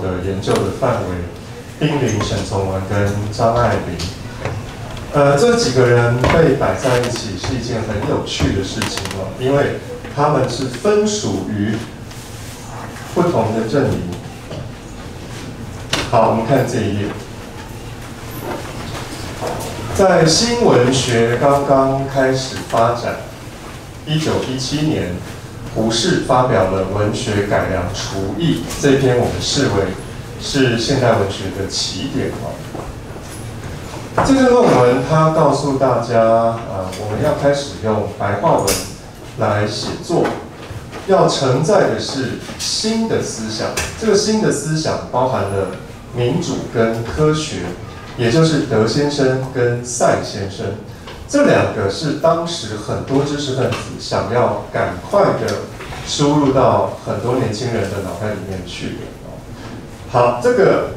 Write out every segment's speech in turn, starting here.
的研究的范围，丁玲、沈从文跟张爱玲。这几个人被摆在一起是一件很有趣的事情哦，因为他们是分属于不同的阵营。好，我们看这一页。在新文学刚刚开始发展，1917年，胡适发表了《文学改良刍议》这篇，我们视为是现代文学的起点哦。这篇论文它告诉大家，我们要开始用白话文来写作，要承载的是新的思想。这个新的思想包含了民主跟科学，也就是德先生跟赛先生，这两个是当时很多知识分子想要赶快的输入到很多年轻人的脑袋里面去的。好，这个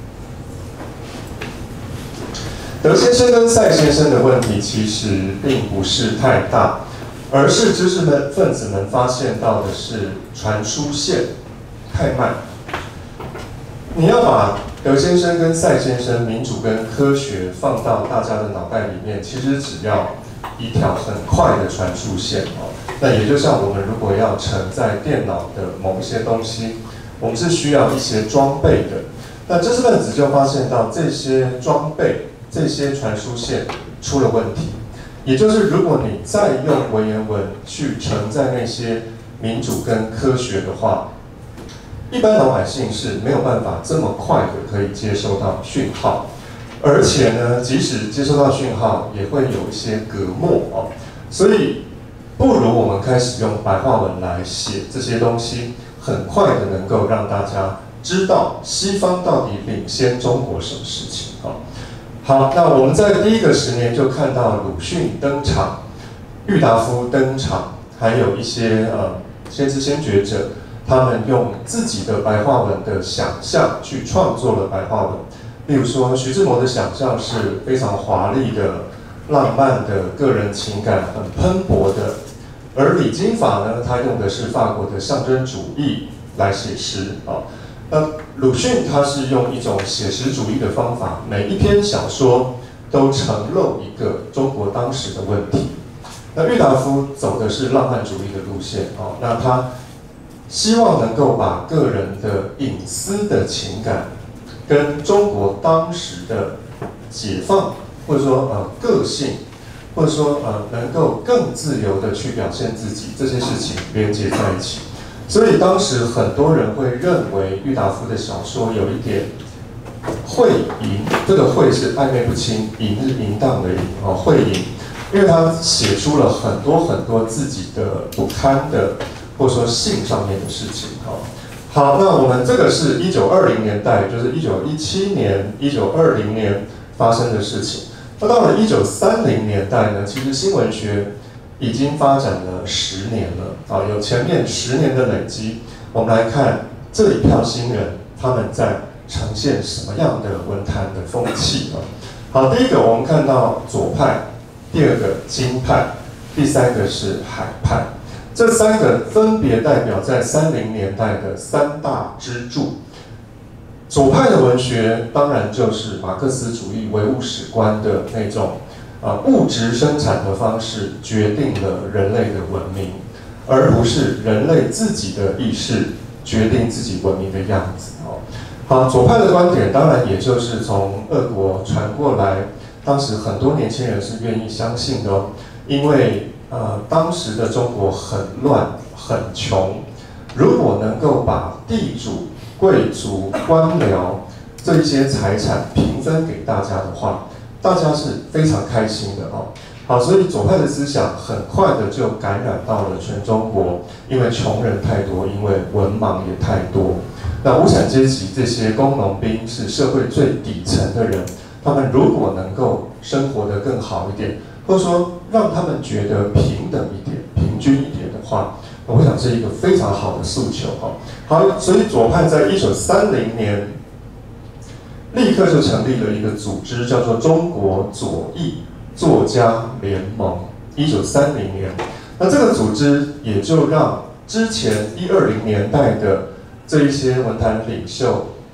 德先生跟赛先生的问题其实并不是太大，而是知识分子们发现到的是传输线太慢。你要把德先生跟赛先生民主跟科学放到大家的脑袋里面，其实只要一条很快的传输线哦。那也就像我们如果要承载电脑的某一些东西，我们是需要一些装备的。那知识分子就发现到这些装备、这些传输线出了问题。也就是如果你再用文言文去承载那些民主跟科学的话，一般老百姓是没有办法这么快的可以接收到讯号，而且呢，即使接收到讯号，也会有一些隔膜哦。所以，不如我们开始用白话文来写这些东西，很快的能够让大家知道西方到底领先中国什么事情哦。好，那我们在第一个10年就看到鲁迅登场，郁达夫登场，还有一些先知先觉者。他们用自己的白话文的想象去创作了白话文，例如说徐志摩的想象是非常华丽的、浪漫的、个人情感很喷薄的，而李金法呢，他用的是法国的象征主义来写诗啊。那鲁迅他是用一种写实主义的方法，每一篇小说都呈露一个中国当时的问题。那郁达夫走的是浪漫主义的路线啊，那他希望能够把个人的隐私的情感跟中国当时的解放，或者说个性，或者说能够更自由的去表现自己，这些事情连接在一起。所以当时很多人会认为郁达夫的小说有一点晦淫，这个晦是暧昧不清，淫是淫荡的淫哦，晦淫，因为他写出了很多自己的不堪的。或者说性上面的事情，好，那我们这个是1920年代，就是1917年、1920年发生的事情。那到了1930年代呢，其实新文学已经发展了10年了，有前面10年的累积。我们来看这一票新人，他们在呈现什么样的文坛的风气啊？好，第一个我们看到左派，第二个京派，第三个是海派。这3个分别代表在30年代的3大支柱。左派的文学当然就是马克思主义唯物史观的那种物质生产的方式决定了人类的文明，而不是人类自己的意识决定自己文明的样子哦。好，左派的观点当然也就是从俄国传过来，当时很多年轻人是愿意相信的哦，因为当时的中国很乱很穷，如果能够把地主、贵族、官僚这一些财产平分给大家的话，大家是非常开心的哦。好，所以左派的思想很快的就感染到了全中国，因为穷人太多，因为文盲也太多。那无产阶级这些工农兵是社会最底层的人，他们如果能够生活得更好一点，或者说让他们觉得平等一点、平均一点的话，我想是一个非常好的诉求哈。好，所以左派在1930年立刻就成立了一个组织，叫做中国左翼作家联盟。1930年，那这个组织也就让之前120年代的这一些文坛领袖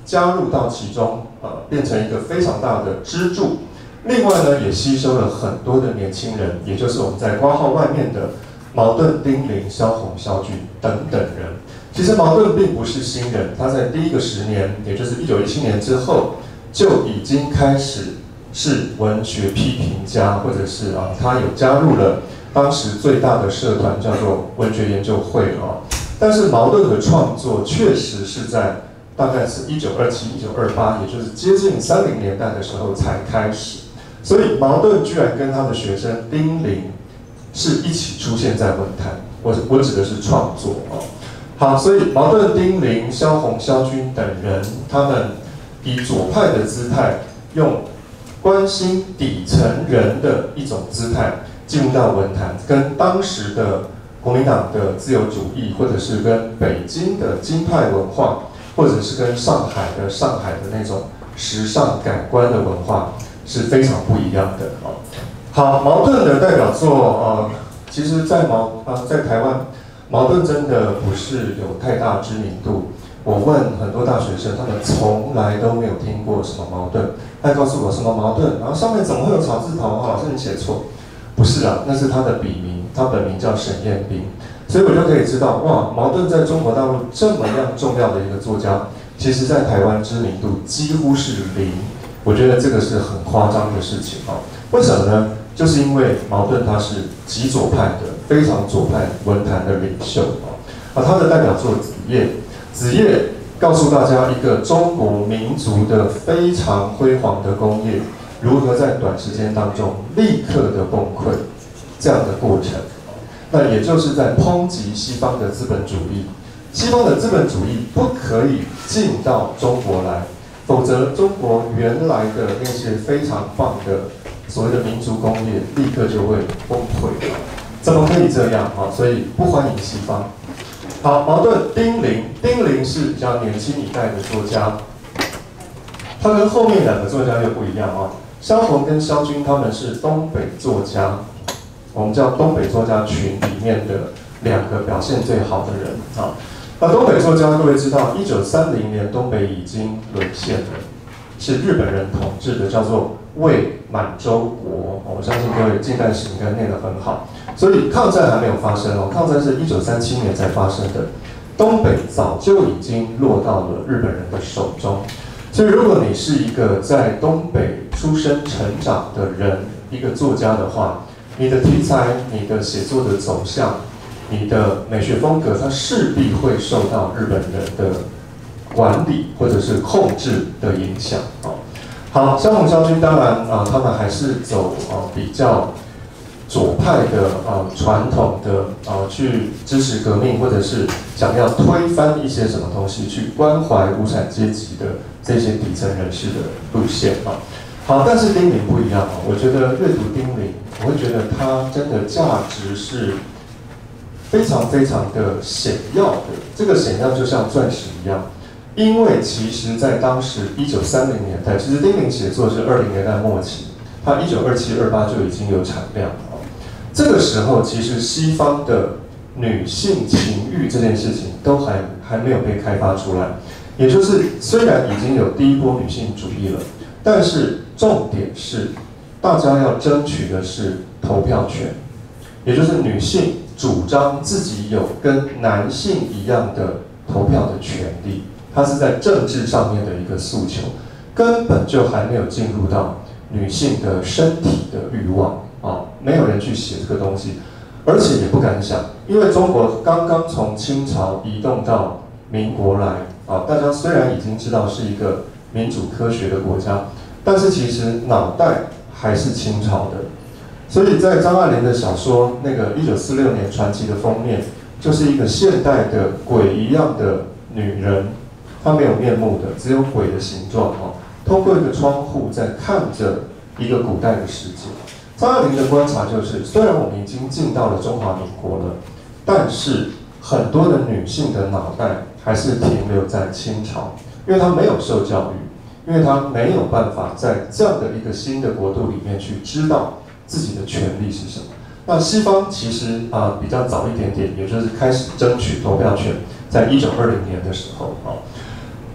加入到其中，变成一个非常大的支柱。另外呢，也吸收了很多的年轻人，也就是我们在括号外面的茅盾、丁玲、萧红、萧军等等人。其实茅盾并不是新人，他在第一个10年，也就是1917年之后，就已经开始是文学批评家，或者是他有加入了当时最大的社团叫做文学研究会但是茅盾的创作确实是在大概是1927、1928，也就是接近30年代的时候才开始。所以茅盾居然跟他的学生丁玲是一起出现在文坛，我指的是创作好，所以茅盾、丁玲、萧红、萧军等人，他们以左派的姿态，用关心底层人的一种姿态进入到文坛，跟当时的国民党的自由主义，或者是跟北京的京派文化，或者是跟上海的那种时尚感官的文化是非常不一样的好，茅盾的代表作其实在台湾，茅盾真的不是有太大知名度。我问很多大学生，他们从来都没有听过什么茅盾。他告诉我什么茅盾，然后上面怎么会有草字头？老师你写错，不是啊，那是他的笔名，他本名叫沈彦斌。所以我就可以知道，哇，茅盾在中国大陆这么样重要的一个作家，其实在台湾知名度几乎是0。我觉得这个是很夸张的事情为什么呢？就是因为茅盾他是极左派的，非常左派文坛的领袖他的代表作《子夜》，《子夜》告诉大家一个中国民族的非常辉煌的工业如何在短时间当中立刻的崩溃这样的过程。那也就是在抨击西方的资本主义，西方的资本主义不可以进到中国来，否则中国原来的那些非常棒的所谓的民族工业立刻就会崩溃怎么可以这样所以不欢迎西方。好，茅盾、丁玲是比较年轻一代的作家，他跟后面2个作家又不一样萧红跟萧军他们是东北作家，我们叫东北作家群里面的2个表现最好的人那东北作家各位知道，1930年东北已经沦陷了，是日本人统治的，叫做魏满洲国我相信各位近代史应该念得很好。所以抗战还没有发生抗战是1937年才发生的，东北早就已经落到了日本人的手中。所以如果你是一个在东北出生成长的人，一个作家的话，你的题材、你的写作的走向、你的美学风格，它势必会受到日本人的管理或者是控制的影响好，萧红、萧军当然他们还是走比较左派的传统的去支持革命，或者是想要推翻一些什么东西，去关怀无产阶级的这些底层人士的路线好，但是丁玲不一样我觉得阅读丁玲，我会觉得它真的价值是非常非常的显耀的。这个显耀就像钻石一样，因为其实在当时1930年代，其实丁玲写作是20年代末期，他1927、28就已经有产量这个时候，其实西方的女性情欲这件事情都还没有被开发出来，也就是虽然已经有第一波女性主义了，但是重点是大家要争取的是投票权，也就是女性主张自己有跟男性一样的投票的权利，它是在政治上面的一个诉求，根本就还没有进入到女性的身体的欲望没有人去写这个东西，而且也不敢想，因为中国刚刚从清朝移动到民国来大家虽然已经知道是一个民主科学的国家，但是其实脑袋还是清朝的。所以在张爱玲的小说那个1946年传奇的封面，就是一个现代的鬼一样的女人，她没有面目的，只有鬼的形状通过一个窗户在看着一个古代的世界。张爱玲的观察就是，虽然我们已经进到了中华民国了，但是很多的女性的脑袋还是停留在清朝，因为她没有受教育，因为她没有办法在这样的一个新的国度里面去知道自己的权利是什么。那西方其实比较早一点点，也就是开始争取投票权，在1920年的时候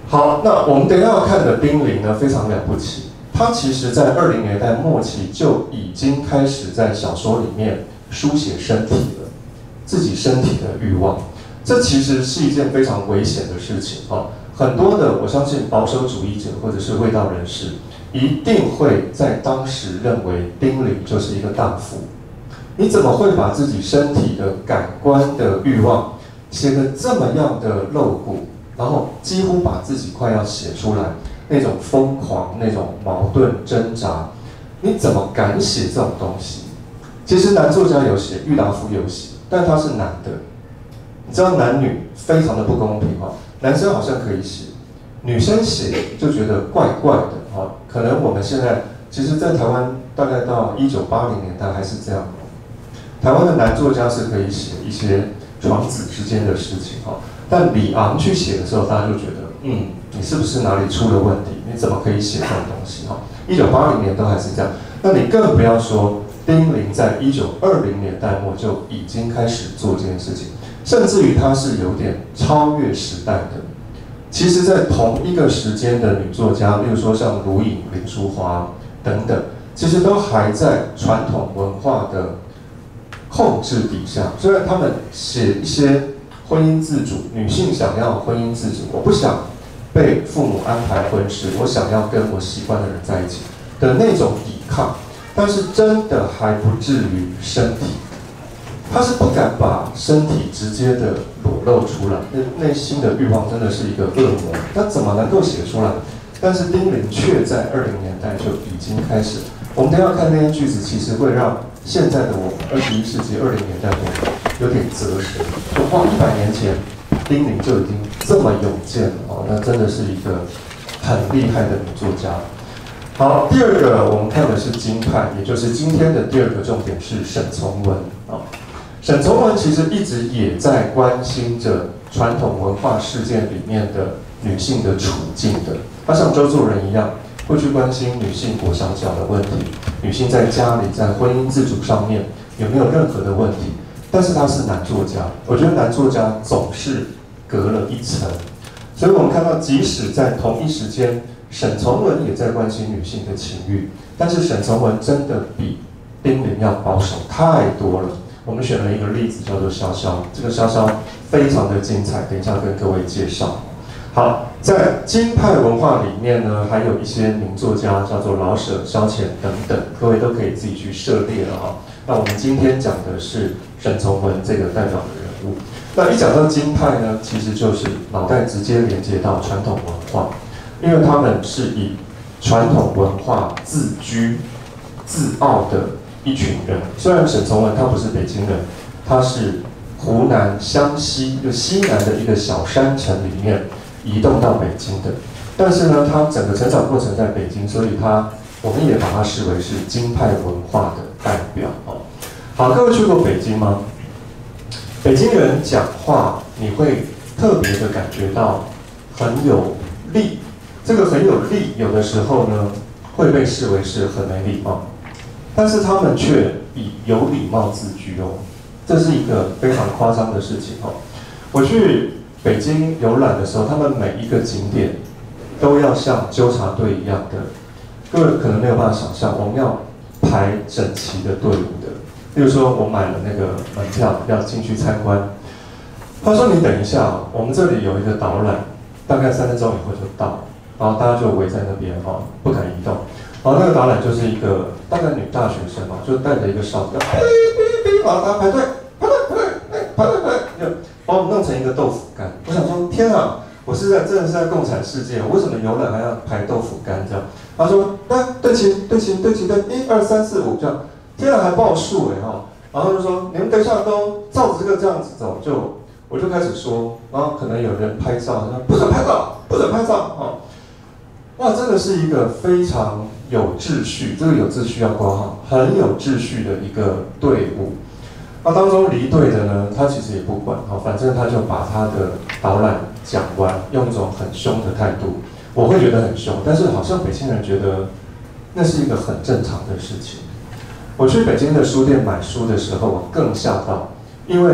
好，那我们等一下要看的丁玲呢，非常了不起。他其实在20年代末期就已经开始在小说里面书写身体了，自己身体的欲望。这其实是一件非常危险的事情啊！很多的我相信保守主义者或者是卫道人士，一定会在当时认为丁玲就是一个荡妇。你怎么会把自己身体的感官的欲望写得这么样的露骨，然后几乎把自己快要写出来那种疯狂、那种矛盾挣扎，你怎么敢写这种东西？其实男作家有写，郁达夫有写，但他是男的。你知道男女非常的不公平哈，男生好像可以写，女生写就觉得怪怪的哈。可能我们现在其实，在台湾大概到1980年代还是这样，台湾的男作家是可以写一些床子之间的事情哈，但李昂去写的时候，大家就觉得，你是不是哪里出了问题？你怎么可以写这种东西哈？1980年都还是这样，那你更不要说丁玲在1920年代末就已经开始做这件事情。甚至于她是有点超越时代的。其实，在同一个时间的女作家，例如说像卢颖、林淑华等等，其实都还在传统文化的控制底下。虽然他们写一些婚姻自主，女性想要婚姻自主，我不想被父母安排婚事，我想要跟我喜欢的人在一起的那种抵抗，但是真的还不至于身体。他是不敢把身体直接的裸露出来，内心的欲望真的是一个恶魔，那怎么能够写出来？但是丁玲却在20年代就已经开始。我们等一下看那些句子，其实会让现在的我们21世纪20年代的我有点啧舌。就哇，100年前丁玲就已经这么勇健了哦，那真的是一个很厉害的女作家。好，第二个我们看的是京派，也就是今天的第二个重点是沈从文啊。沈从文其实一直也在关心着传统文化事件里面的女性的处境的。他像周作人一样，会去关心女性裹小脚的问题，女性在家里在婚姻自主上面有没有任何的问题。但是他是男作家，我觉得男作家总是隔了一层，所以我们看到，即使在同一时间，沈从文也在关心女性的情欲，但是沈从文真的比丁玲要保守太多了。我们选了一个例子，叫做潇潇。这个潇潇非常的精彩，等一下跟各位介绍。好，在京派文化里面呢，还有一些名作家，叫做老舍、萧乾等等，各位都可以自己去涉猎了哈。那我们今天讲的是沈从文这个代表的人物。那一讲到京派呢，其实就是脑袋直接连接到传统文化，因为他们是以传统文化自居、自傲的一群人。虽然沈从文他不是北京人，他是湖南湘西就西南的一个小山城里面移动到北京的，但是呢，他整个成长过程在北京，所以我们也把他视为是京派文化的代表哦。好，各位去过北京吗？北京人讲话，你会特别的感觉到很有力，这个很有力，有的时候呢会被视为是很没礼貌。但是他们却以有礼貌自居哦，这是一个非常夸张的事情哦。我去北京游览的时候，他们每一个景点都要像纠察队一样的，各位可能没有办法想象，我们要排整齐的队伍的。例如说，我买了那个门票要进去参观，他说你等一下，我们这里有一个导览，大概3分钟以后就到，然后大家就围在那边哦，不敢移动。然后那个导览就是一个大概女大学生嘛，就带着一个哨子，然后大家排队，就把我们弄成一个豆腐干。我想说，天啊，我真的是在共产世界，为什么游览还要排豆腐干这样？他说，对齐，1、2、3、4、5这样，天啊，还报数哎哈。然后就说，你们等一下都照着这样子走，我就开始说，然后可能有人拍照，说不准拍照，不准拍照哈。哇，真的是一个非常有秩序，这个有秩序要括号，很有秩序的一个队伍。那当中离队的呢，他其实也不管，反正他就把他的导览讲完，用一种很凶的态度。我会觉得很凶，但是好像北京人觉得那是一个很正常的事情。我去北京的书店买书的时候，我更吓到，因为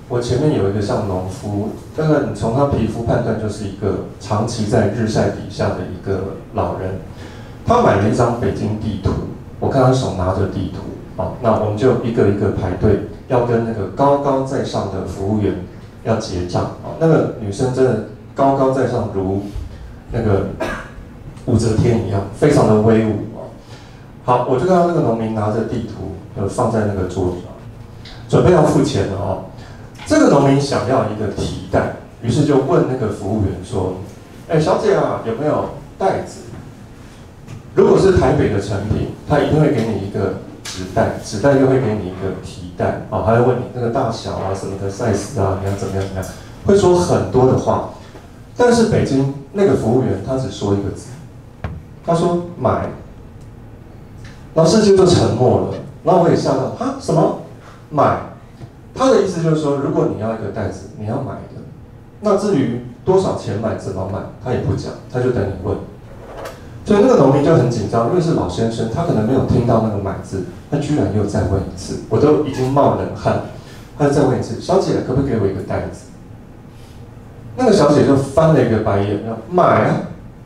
我前面有一个像农夫，但是你从他皮肤判断就是一个长期在日晒底下的一个老人。他买了一张北京地图，我看他手拿着地图，那我们就一个一个排队，要跟那个高高在上的服务员要结账，那个女生真的高高在上，如那个武则天一样，非常的威武。好，我就看到那个农民拿着地图，放在那个桌子上，准备要付钱了哦。这个农民想要一个提袋，于是就问那个服务员说：“哎，小姐啊，有没有袋子？”如果是台北的成品，他一定会给你一个纸袋，纸袋又会给你一个提袋，还会问你那个大小啊、什么的 size 啊，你要怎么样怎么样，会说很多的话。但是北京那个服务员他只说一个字，他说买，然后世界就沉默了。然后我也吓到，哈，什么买？他的意思就是说，如果你要一个袋子，你要买的，那至于多少钱买、怎么买，他也不讲，他就等你问。所以那个农民就很紧张，因为是老先生，他可能没有听到那个买字，他居然又再问一次，我都已经冒冷汗，他就再问一次，小姐可不可以给我一个袋子？那个小姐就翻了一个白眼，要买啊，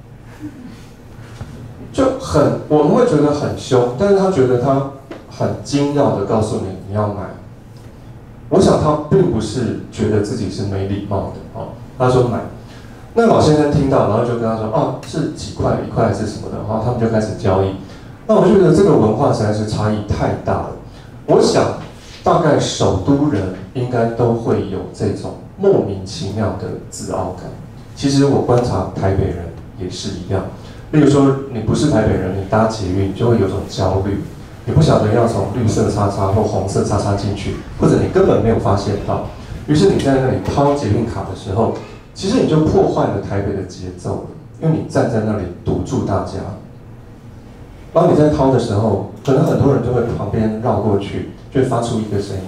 就很我们会觉得很凶，但是他觉得他很精要的告诉你你要买。我想他并不是觉得自己是没礼貌的他说买。那老先生听到，然后就跟他说：“是几块，1块还是什么的？”然后他们就开始交易。那我觉得这个文化实在是差异太大了。我想，大概首都人应该都会有这种莫名其妙的自傲感。其实我观察台北人也是一样。例如说，你不是台北人，你搭捷运就会有种焦虑，你不晓得要从绿色叉叉或红色叉叉进去，或者你根本没有发现到。于是你在那里掏捷运卡的时候，其实你就破坏了台北的节奏了，因为你站在那里堵住大家。然后你在掏的时候，可能很多人就会旁边绕过去，就会发出一个声音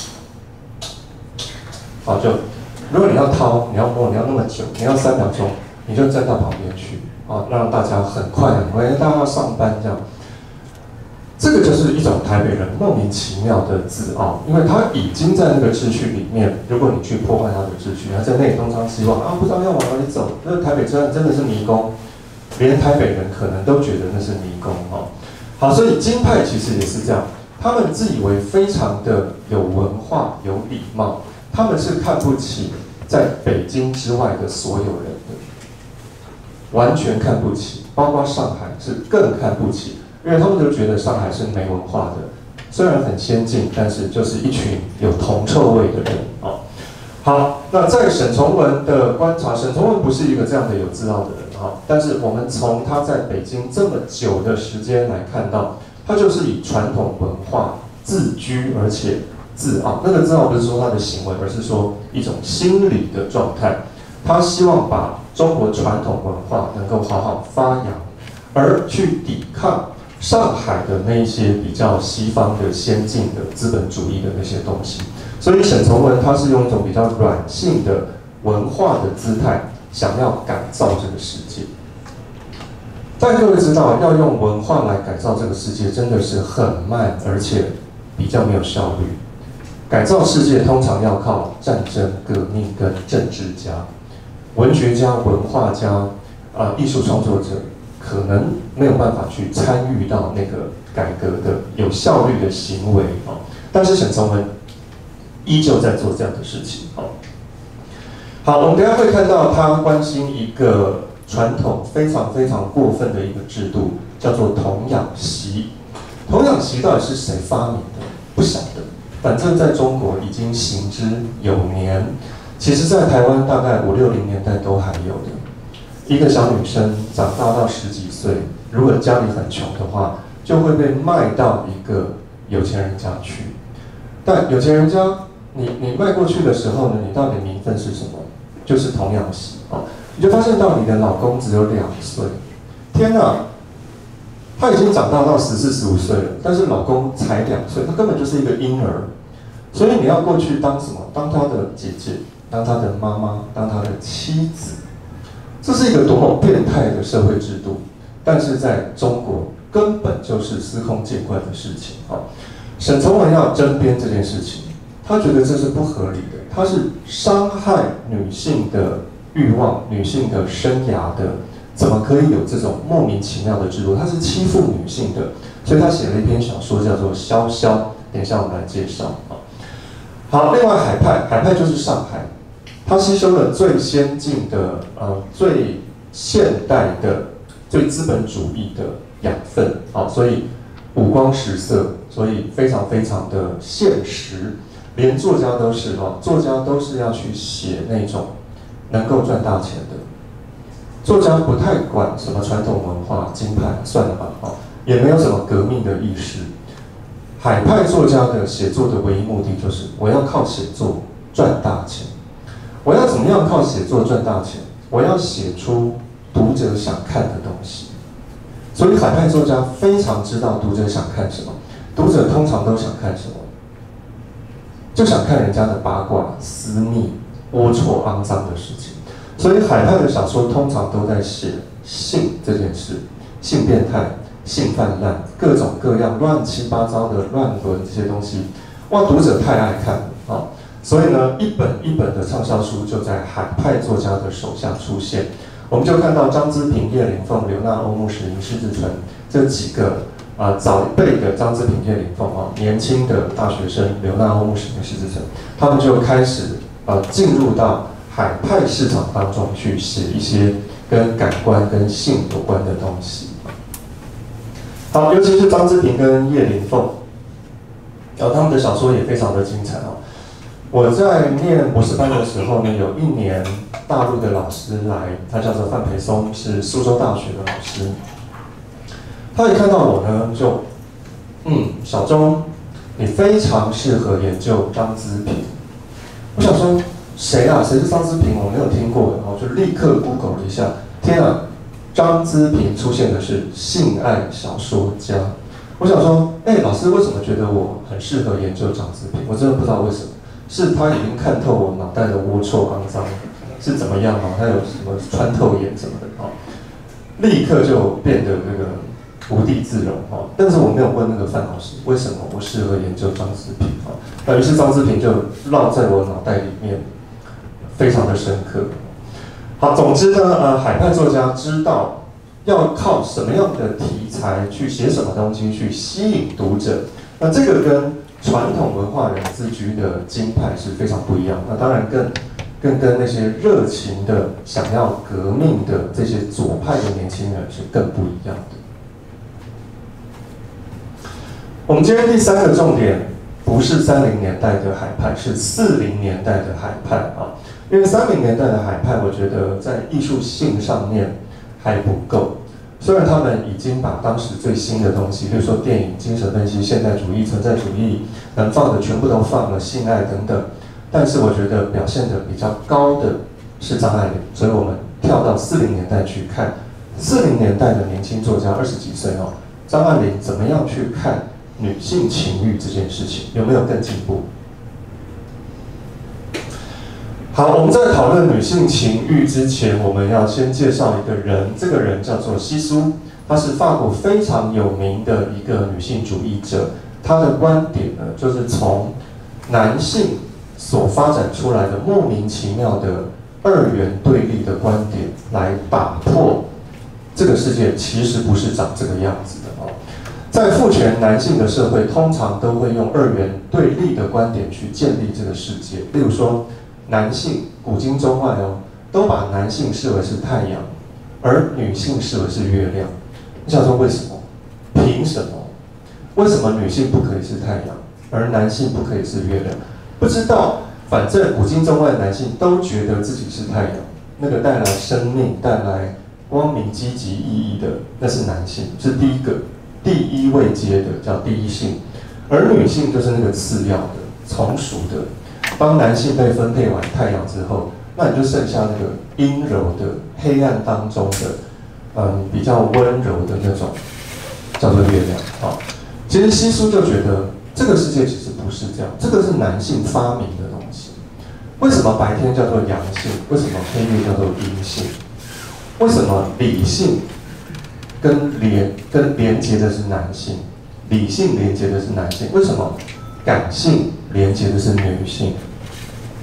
就如果你要掏，你要摸，你要那么久，你要3秒钟，你就站到旁边去让大家很快，大家要上班这样。这个就是一种台北人莫名其妙的自傲，因为他已经在那个秩序里面，如果你去破坏他的秩序，他在那里东张西望不知道要往哪里走。那台北真的是迷宫，连台北人可能都觉得那是迷宫好，所以京派其实也是这样，他们自以为非常的有文化、有礼貌，他们是看不起在北京之外的所有人的，完全看不起，包括上海是更看不起。因为他们都觉得上海是没文化的，虽然很先进，但是就是一群有铜臭味的人好，那在沈从文的观察，沈从文不是一个这样的有自傲的人但是我们从他在北京这么久的时间来看到，他就是以传统文化自居，而且自傲。那个自傲不是说他的行为，而是说一种心理的状态。他希望把中国传统文化能够好好发扬，而去抵抗上海的那一些比较西方的先进的资本主义的那些东西。所以沈从文他是用一种比较软性的文化的姿态，想要改造这个世界。但各位知道，要用文化来改造这个世界真的是很慢，而且比较没有效率。改造世界通常要靠战争、革命跟政治家、文学家、文化家、艺术创作者，可能没有辦法去参与到那个改革的有效率的行为但是沈从文依旧在做这样的事情好，我们等一下会看到他关心一个传统非常非常过分的一个制度，叫做童养媳。童养媳到底是谁发明的？不晓得，反正在中国已经行之有年。其实，在台湾大概5、60年代都还有的。一个小女生长大到10几岁，如果家里很穷的话，就会被卖到一个有钱人家去。但有钱人家，你卖过去的时候呢，你到底名分是什么？就是童养媳你就发现到你的老公只有2岁，天哪！他已经长大到14、15岁了，但是老公才2岁，他根本就是一个婴儿。所以你要过去当什么？当他的姐姐，当他的妈妈，当他的妻子。这是一个多么变态的社会制度，但是在中国根本就是司空见惯的事情沈从文要争辩这件事情，他觉得这是不合理的， 它是伤害女性的欲望、女性的生涯的，怎么可以有这种莫名其妙的制度？它是欺负女性的，所以他写了一篇小说叫做《潇潇》，等一下我们来介绍啊。好，另外海派就是上海，它吸收了最先进的、最现代的、最资本主义的养分，好，所以五光十色，所以非常非常的现实，连作家都是作家都是要去写那种能够赚大钱的。作家不太管什么传统文化、金派，算了吧，也没有什么革命的意识。海派作家的写作的唯一目的就是我要靠写作赚大钱。我要怎么样靠写作赚大钱？我要写出读者想看的东西。所以海派作家非常知道读者想看什么，读者通常都想看什么，就想看人家的八卦、私密、龌龊、肮脏的事情。所以海派的小说通常都在写性这件事，性变态、性泛滥，各种各样乱七八糟的乱伦这些东西，哇，读者太爱看了啊！所以呢，一本一本的畅销书就在海派作家的手下出现。我们就看到张资平、叶灵凤、刘娜、欧穆史林、施志纯这几个早一辈的张资平、叶灵凤年轻的大学生刘娜、欧穆史林、施志纯，他们就开始进入到海派市场当中去写一些跟感官、跟性有关的东西。好，尤其是张资平跟叶灵凤，他们的小说也非常的精彩哦。我在念博士班的时候呢，有一年大陆的老师来，他叫做范培松，是苏州大学的老师。他一看到我呢，就，小钟，你非常适合研究张资平。我想说，谁啊？谁是张资平？我没有听过，然后就立刻 Google 了一下，天啊！张资平出现的是性爱小说家。我想说，老师为什么觉得我很适合研究张资平？我真的不知道为什么。是他已经看透我脑袋的龌龊肮脏是怎么样他有什么穿透眼什么的立刻就变得这个无地自容但是我没有问那个范老师为什么我适合研究张资平于是张资平就烙在我脑袋里面，非常的深刻。好，总之呢，海派作家知道要靠什么样的题材去写什么东西去吸引读者，那这个跟传统文化人自居的金派是非常不一样，那当然更跟那些热情的想要革命的这些左派的年轻人是更不一样的。我们今天第三个重点不是30年代的海派，是40年代的海派啊，因为30年代的海派，我觉得在艺术性上面还不够。虽然他们已经把当时最新的东西，比如说电影、精神分析、现代主义、存在主义能放的全部都放了，性爱等等，但是我觉得表现得比较高的是张爱玲，所以我们跳到40年代去看40年代的年轻作家20几岁张爱玲怎么样去看女性情欲这件事情，有没有更进步？好，我们在讨论女性情欲之前，我们要先介绍一个人，这个人叫做西苏，她是法国非常有名的一个女性主义者。她的观点呢，就是从男性所发展出来的莫名其妙的二元对立的观点来打破这个世界其实不是长这个样子的在父权男性的社会，通常都会用二元对立的观点去建立这个世界，例如说。男性古今中外都把男性视为是太阳，而女性视为是月亮。你想说为什么？凭什么？为什么女性不可以是太阳，而男性不可以是月亮？不知道，反正古今中外男性都觉得自己是太阳，那个带来生命、带来光明、积极意义的，那是男性，是第一位阶的，叫第一性，而女性就是那个次要的、从属的。当男性被分配完太阳之后，那你就剩下那个阴柔的、黑暗当中的，比较温柔的那种，叫做月亮其实西苏就觉得这个世界其实不是这样，这个是男性发明的东西。为什么白天叫做阳性？为什么黑夜叫做阴性？为什么理性跟连接的是男性，理性连接的是男性？为什么感性连接的是女性？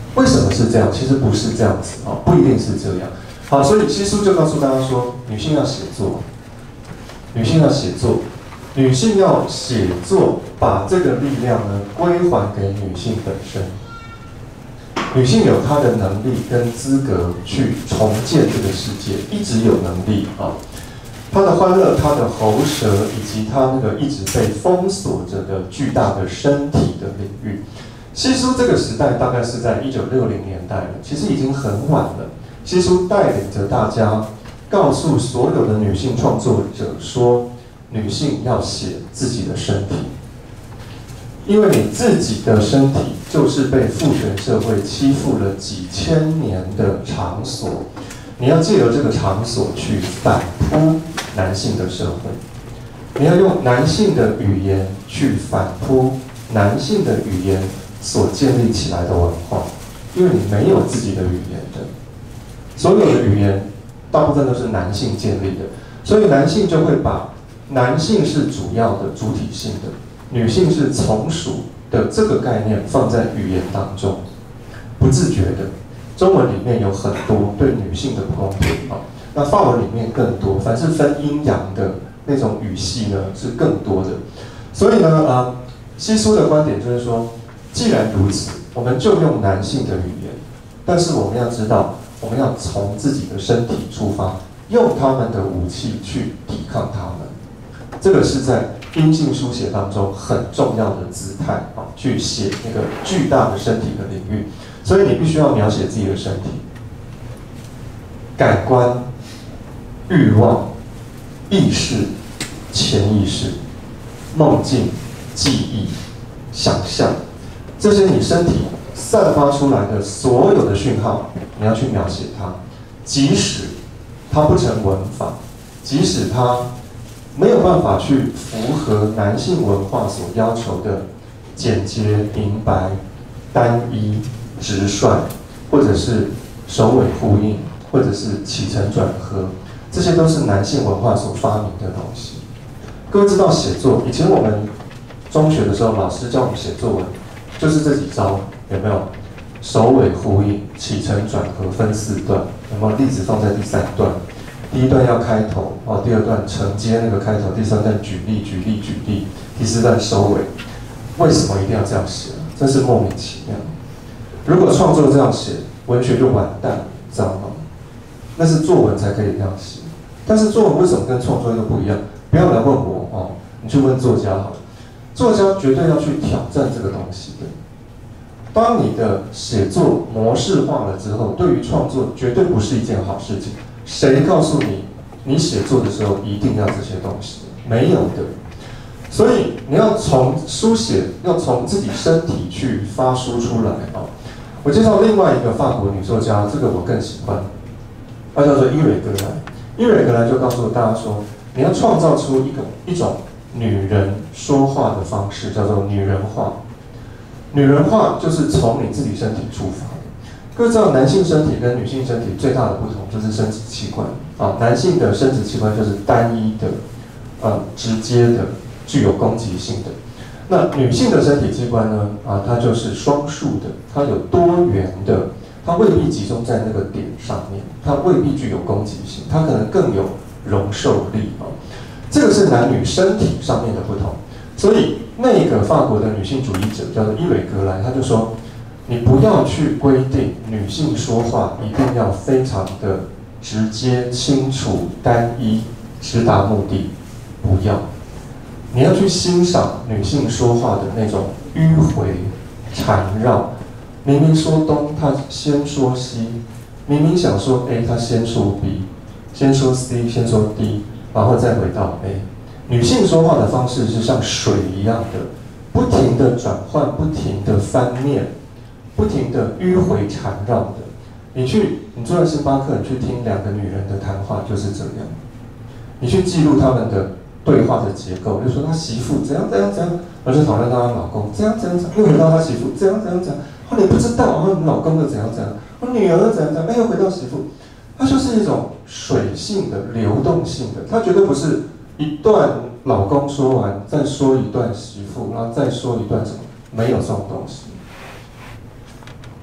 为什么是这样？其实不是这样子啊，不一定是这样。好，所以西书就告诉大家说，女性要写作，女性要写作，女性要写作，把这个力量呢归还给女性本身。女性有她的能力跟资格去重建这个世界，一直有能力啊。她的欢乐、她的喉舌，以及她那个一直被封锁着的巨大的身体的领域。西书这个时代大概是在1960年代了，其实已经很晚了。西书带领着大家，告诉所有的女性创作者说，女性要写自己的身体，因为你自己的身体就是被父权社会欺负了几千年的场所，你要借由这个场所去反扑男性的社会，你要用男性的语言去反扑男性的语言所建立起来的文化，因为你没有自己的语言的，所有的语言大部分都是男性建立的，所以男性就会把男性是主要的主体性的，女性是从属的这个概念放在语言当中，不自觉的。中文里面有很多对女性的不公平啊，那法文里面更多，凡是分阴阳的那种语系呢是更多的。所以呢，西书的观点就是说，既然如此，我们就用男性的语言，但是我们要知道，我们要从自己的身体出发，用他们的武器去抵抗他们。这个是在阴性书写当中很重要的姿态啊，去写那个巨大的身体的领域。所以你必须要描写自己的身体、感官、欲望、意识、潜意识、梦境、记忆、想象，这些你身体散发出来的所有的讯号，你要去描写它。即使它不成文法，即使它没有办法去符合男性文化所要求的简洁、明白、单一、直率，或者是首尾呼应，或者是起承转合，这些都是男性文化所发明的东西。各位知道写作，以前我们中学的时候，老师教我们写作文，就是这几招，有没有？首尾呼应、起承转合分4段，有没有？例子放在第3段，第1段要开头，第2段承接那个开头，第3段举例，第4段收尾。为什么一定要这样写？真是莫名其妙。如果创作这样写，文学就完蛋，知道吗？那是作文才可以这样写，但是作文为什么跟创作又不一样？不要来问我哦，你去问作家好了。作家绝对要去挑战这个东西的。当你的写作模式化了之后，对于创作绝对不是一件好事情。谁告诉你，你写作的时候一定要这些东西？没有的。所以你要从书写，要从自己身体去发书出来啊。我介绍另外一个法国女作家，这个我更喜欢，她叫做伊蕊格莱。伊蕊格莱就告诉大家说，你要创造出一种女人说话的方式，叫做女人话。女人话就是从你自己身体出发的。各位知道，男性身体跟女性身体最大的不同就是生殖器官啊。男性的生殖器官就是单一的、直接的、具有攻击性的。那女性的身体器官呢？它就是双数的，它有多元的，它未必集中在那个点上面，它未必具有攻击性，它可能更有容受力啊。这个是男女身体上面的不同。所以那个法国的女性主义者叫做伊蕊格莱，他就说，你不要去规定女性说话一定要非常的直接、清楚、单一，直达目的，不要。你要去欣赏女性说话的那种迂回、缠绕。明明说东，她先说西；明明想说 A， 她先说 B， 先说 C， 先说 D， 然后再回到 A。女性说话的方式是像水一样的，不停的转换，不停的翻面，不停的迂回缠绕的。你坐在星巴克，你去听2个女人的谈话就是这样。你去记录她们的对话的结构，就说他媳妇怎样，然后就讨论到他老公怎样，又回到他媳妇怎样，你不知道，你老公又怎样，我女儿怎样，又回到媳妇，它就是一种水性的、流动性的，它绝对不是一段老公说完，再说一段媳妇，然后再说一段什么，没有这种东西。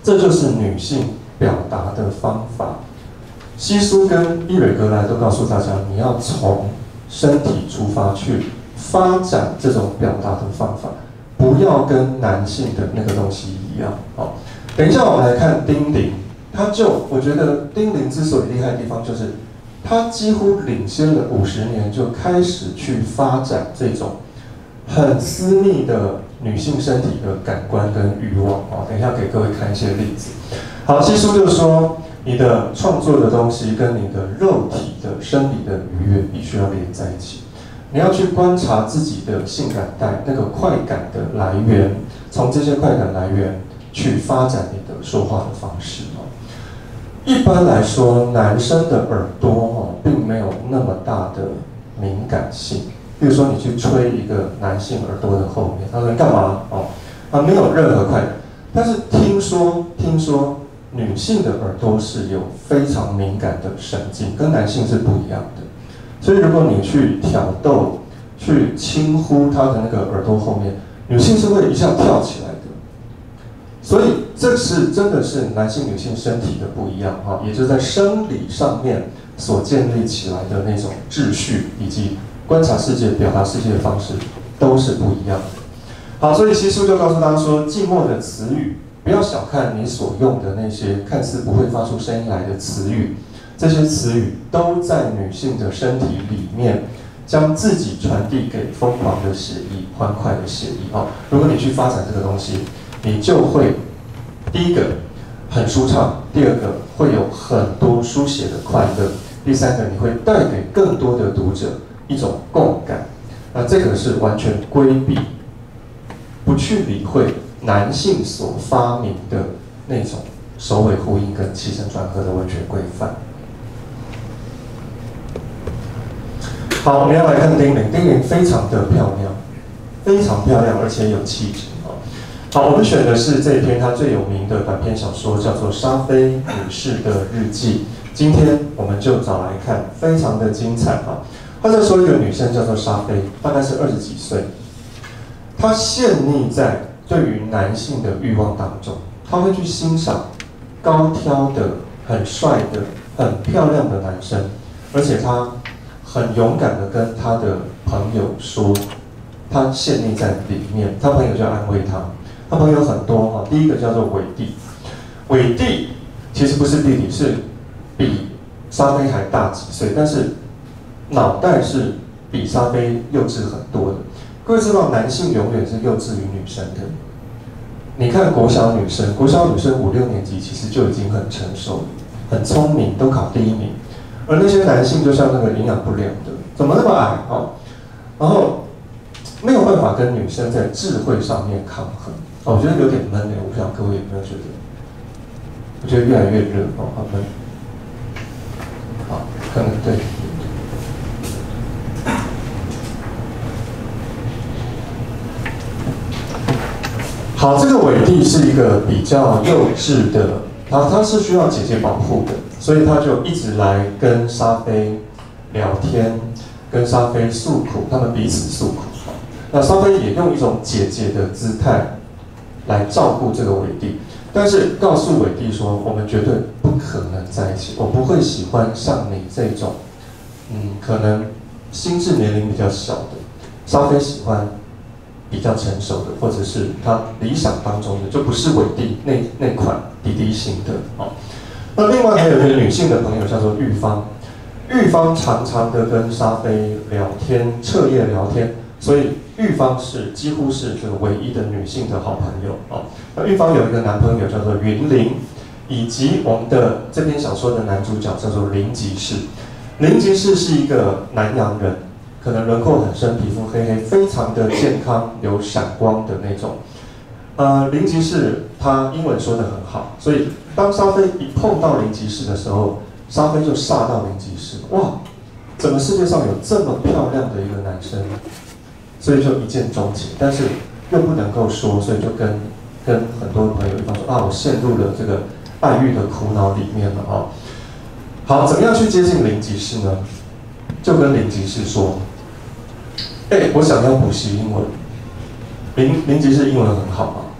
这就是女性表达的方法。西苏跟伊蕊格莱都告诉大家，你要从身体出发去发展这种表达的方法，不要跟男性的那个东西一样。好，等一下我们来看丁玲，我觉得丁玲之所以厉害的地方，就是他几乎领先了50年，就开始去发展这种很私密的女性身体的感官跟欲望。等一下给各位看一些例子。好，西苏就说，你的创作的东西跟你的肉体的生理的愉悦必须要连在一起。你要去观察自己的性感带那个快感的来源，从这些快感来源去发展你的说话的方式。一般来说，男生的耳朵并没有那么大的敏感性。比如说，你去吹一个男性耳朵的后面，他说你干嘛？他没有任何快感。但是听说女性的耳朵是有非常敏感的神经，跟男性是不一样的。所以如果你去挑逗、去轻呼她的那个耳朵后面，女性是会一下跳起来的。所以这是真的是男性女性身体的不一样也就是在生理上面所建立起来的那种秩序，以及观察世界、表达世界的方式都是不一样的。好，所以西苏就告诉大家说，寂寞的词语，不要小看你所用的那些看似不会发出声音来的词语，这些词语都在女性的身体里面，将自己传递给疯狂的血液、欢快的血液如果你去发展这个东西，你就会第一个很舒畅，第二个会有很多书写的快乐，第三个你会带给更多的读者一种共感。那这个是完全规避，不去理会男性所发明的那种首尾呼应跟起承转合的文学规范。好，我们要来看丁玲。丁玲非常的漂亮，非常漂亮，而且有气质好，我们选的是这篇她最有名的短篇小说，叫做《莎菲女士的日记》。今天我们就找来看，非常的精彩她在说一个女生叫做莎菲，大概是20几岁，她陷溺在对于男性的欲望当中，她会去欣赏高挑的、很帅的、很漂亮的男生，而且她很勇敢的跟她的朋友说，她陷溺在里面，她朋友就安慰她。她朋友很多第一个叫做韦蒂，韦蒂其实不是弟弟，是比莎菲还大几岁，但是脑袋是比莎菲幼稚很多的。各位知道，男性永远是幼稚于女生的。你看国小女生5、6年级其实就已经很成熟了，很聪明，都考第1名。而那些男性就像那个营养不良的，怎么那么矮然后没有办法跟女生在智慧上面抗衡。我觉得有点闷我不知道各位有没有觉得？我觉得越来越热好闷。好，可能对。好，这个韦蒂是一个比较幼稚的，他是需要姐姐保护的，所以他就一直来跟莎菲聊天，跟莎菲诉苦，他们彼此诉苦。那莎菲也用一种姐姐的姿态来照顾这个韦蒂，但是告诉韦蒂说，我们绝对不可能在一起，我不会喜欢像你这种，可能心智年龄比较小的。莎菲喜欢比较成熟的，或者是他理想当中的，就不是韦蒂那款弟弟型的那另外还有一个女性的朋友叫做玉芳，玉芳常常的跟莎菲聊天，彻夜聊天。所以玉芳是几乎是这个唯一的女性的好朋友那玉芳有一个男朋友叫做云林，以及我们的这篇小说的男主角叫做林吉士。林吉士是一个南洋人，可能轮廓很深，皮肤黑黑，非常的健康，有闪光的那种。林吉士他英文说得很好，所以当莎菲一碰到林吉士的时候，莎菲就煞到林吉士，哇，怎么世界上有这么漂亮的一个男生？所以就一见钟情，但是又不能够说，所以就跟很多朋友一方说我陷入了这个爱欲的苦恼里面了好，怎么样去接近林吉士呢？就跟林吉士说，我想要补习英文。林吉士英文很好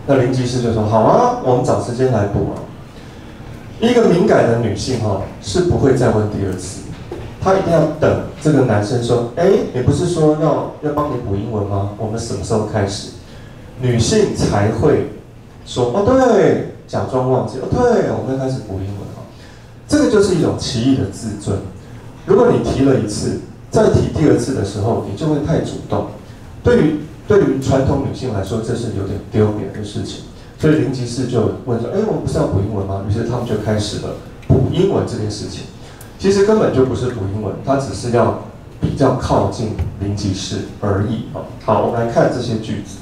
那林技师就说：“好啊，我们找时间来补啊。”一个敏感的女性是不会再问第二次，她一定要等这个男生说：“哎，你不是说要帮你补英文吗？我们什么时候开始？”女性才会说：“哦，对，假装忘记。哦，对，我们要开始补英文啊。”这个就是一种奇异的自尊。如果你提了一次，再提第二次的时候，你就会太主动。对于传统女性来说，这是有点丢脸的事情。所以林吉士就问说：“哎，我们不是要补英文吗？”于是他们就开始了补英文这件事情。其实根本就不是补英文，他只是要比较靠近林吉士而已啊。好，我们来看这些句子。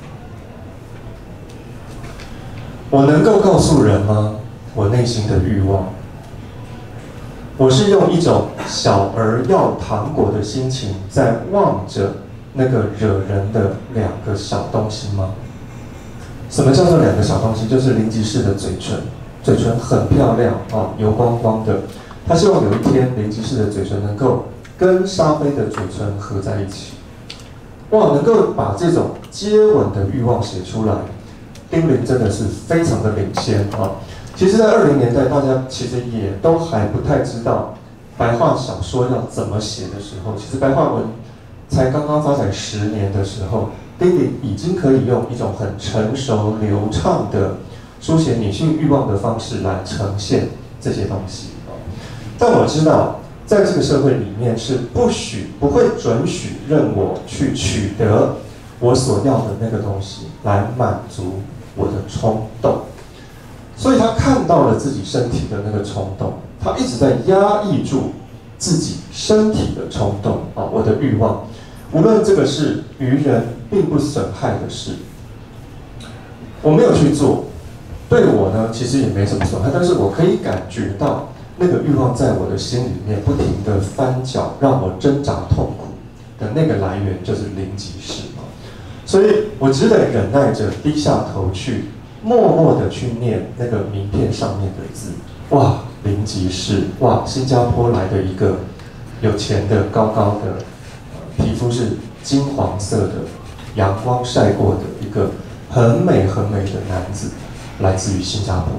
我能够告诉人吗？我内心的欲望。我是用一种小儿要糖果的心情，在望着那个惹人的两个小东西吗？什么叫做两个小东西？就是林吉士的嘴唇，嘴唇很漂亮油光光的。他希望有一天林吉士的嘴唇能够跟沙菲的嘴唇合在一起。哇，能够把这种接吻的欲望写出来，丁玲真的是非常的领先啊。其实，在20年代，大家其实也都还不太知道白话小说要怎么写的时候，其实白话文才刚刚发展10年的时候，丁玲已经可以用一种很成熟流畅的书写女性欲望的方式来呈现这些东西。但我知道，在这个社会里面是不会准许任我去取得我所要的那个东西来满足我的冲动。所以他看到了自己身体的那个冲动，他一直在压抑住自己身体的冲动我的欲望，无论这个是于人并不损害的事，我没有去做，对我呢其实也没什么损害，但是我可以感觉到那个欲望在我的心里面不停的翻搅，让我挣扎痛苦的那个来源就是林吉士所以我只得忍耐着低下头去。默默的去念那个名片上面的字，哇，林吉士，哇，新加坡来的一个有钱的、高高的，皮肤是金黄色的，阳光晒过的一个很美很美的男子，来自于新加坡。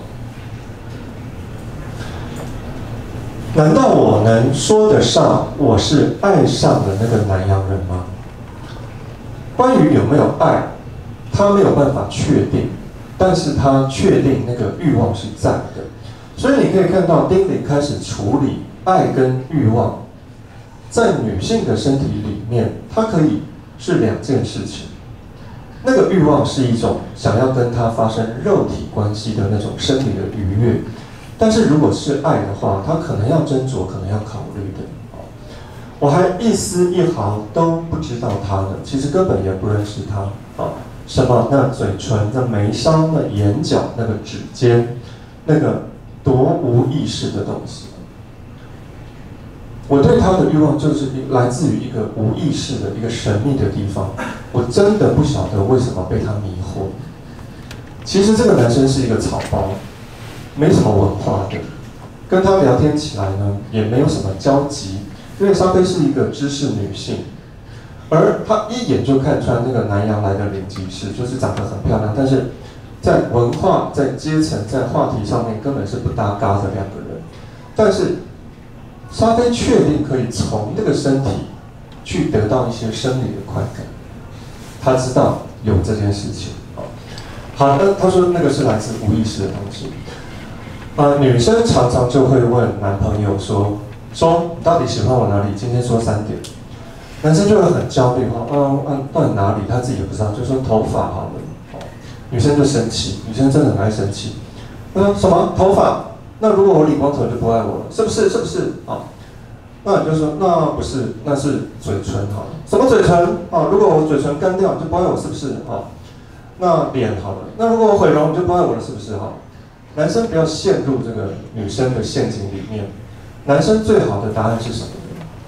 难道我能说得上我是爱上了那个南洋人吗？关于有没有爱，他没有办法确定。但是他确定那个欲望是在的，所以你可以看到丁玲开始处理爱跟欲望，在女性的身体里面，它可以是2件事情。那个欲望是一种想要跟他发生肉体关系的那种生理的愉悦，但是如果是爱的话，他可能要斟酌，可能要考虑的。我还一丝一毫都不知道他的，其实根本也不认识他什么？那嘴唇、那眉梢、那眼角、那个指尖，那个多无意识的东西。我对他的欲望就是来自于一个无意识的一个神秘的地方。我真的不晓得为什么被他迷惑。其实这个男生是一个草包，没什么文化的，跟他聊天起来呢也没有什么交集，因为沙菲是一个知识女性。而他一眼就看穿那个南洋来的林吉士，就是长得很漂亮，但是在文化、在阶层、在话题上面根本是不搭嘎的2个人。但是沙菲确定可以从那个身体去得到一些生理的快感，他知道有这件事情。好，那他说那个是来自无意识的东西。女生常常就会问男朋友说你到底喜欢我哪里？今天说3点。男生就会很焦虑到底哪里他自己也不知道，就说头发好了女生就生气，女生真的很爱生气。什么头发？那如果我理光头就不爱我了，是不是？是不是？那你就说那不是，那是嘴唇好了。什么嘴唇？如果我嘴唇干掉，你就不爱我，是不是？那脸好了。那如果我毁容，你就不爱我了，是不是？男生不要陷入这个女生的陷阱里面。男生最好的答案是什么？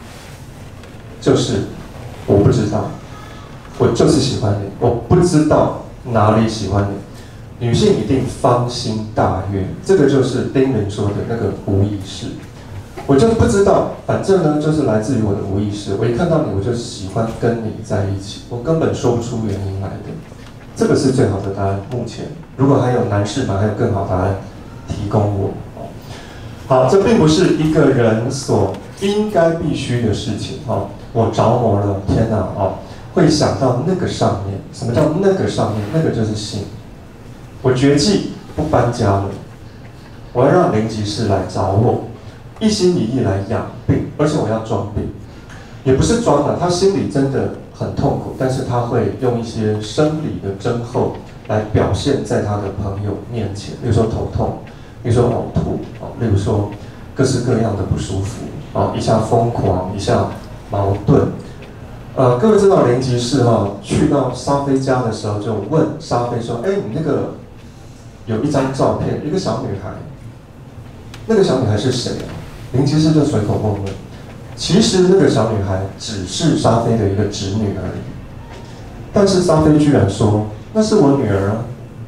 就是我不知道，我就是喜欢你，我不知道哪里喜欢你。女性一定方心大悦，这个就是丁玲说的那个无意识。我就不知道，反正呢就是来自于我的无意识。我一看到你，我就喜欢跟你在一起，我根本说不出原因来的。 这个是最好的答案。目前，如果还有男士们还有更好答案，提供我。好，这并不是一个人所应该必须的事情。我着魔了，天哪！会想到那个上面。什么叫那个上面？那个就是性。我决计不搬家了，我要让灵吉士来找我，一心一意来养病，而且我要装病，也不是装了，他心里真的很痛苦，但是他会用一些生理的症候来表现在他的朋友面前，比如说头痛，比如说呕吐，例如说各式各样的不舒服，一下疯狂，一下矛盾。各位知道灵吉士去到沙菲家的时候，就问沙菲说：“哎，你那个有一张照片，一个小女孩，那个小女孩是谁啊？”灵吉士就随口问问。其实那个小女孩只是沙菲的一个侄女而已，但是沙菲居然说：“那是我女儿啊！”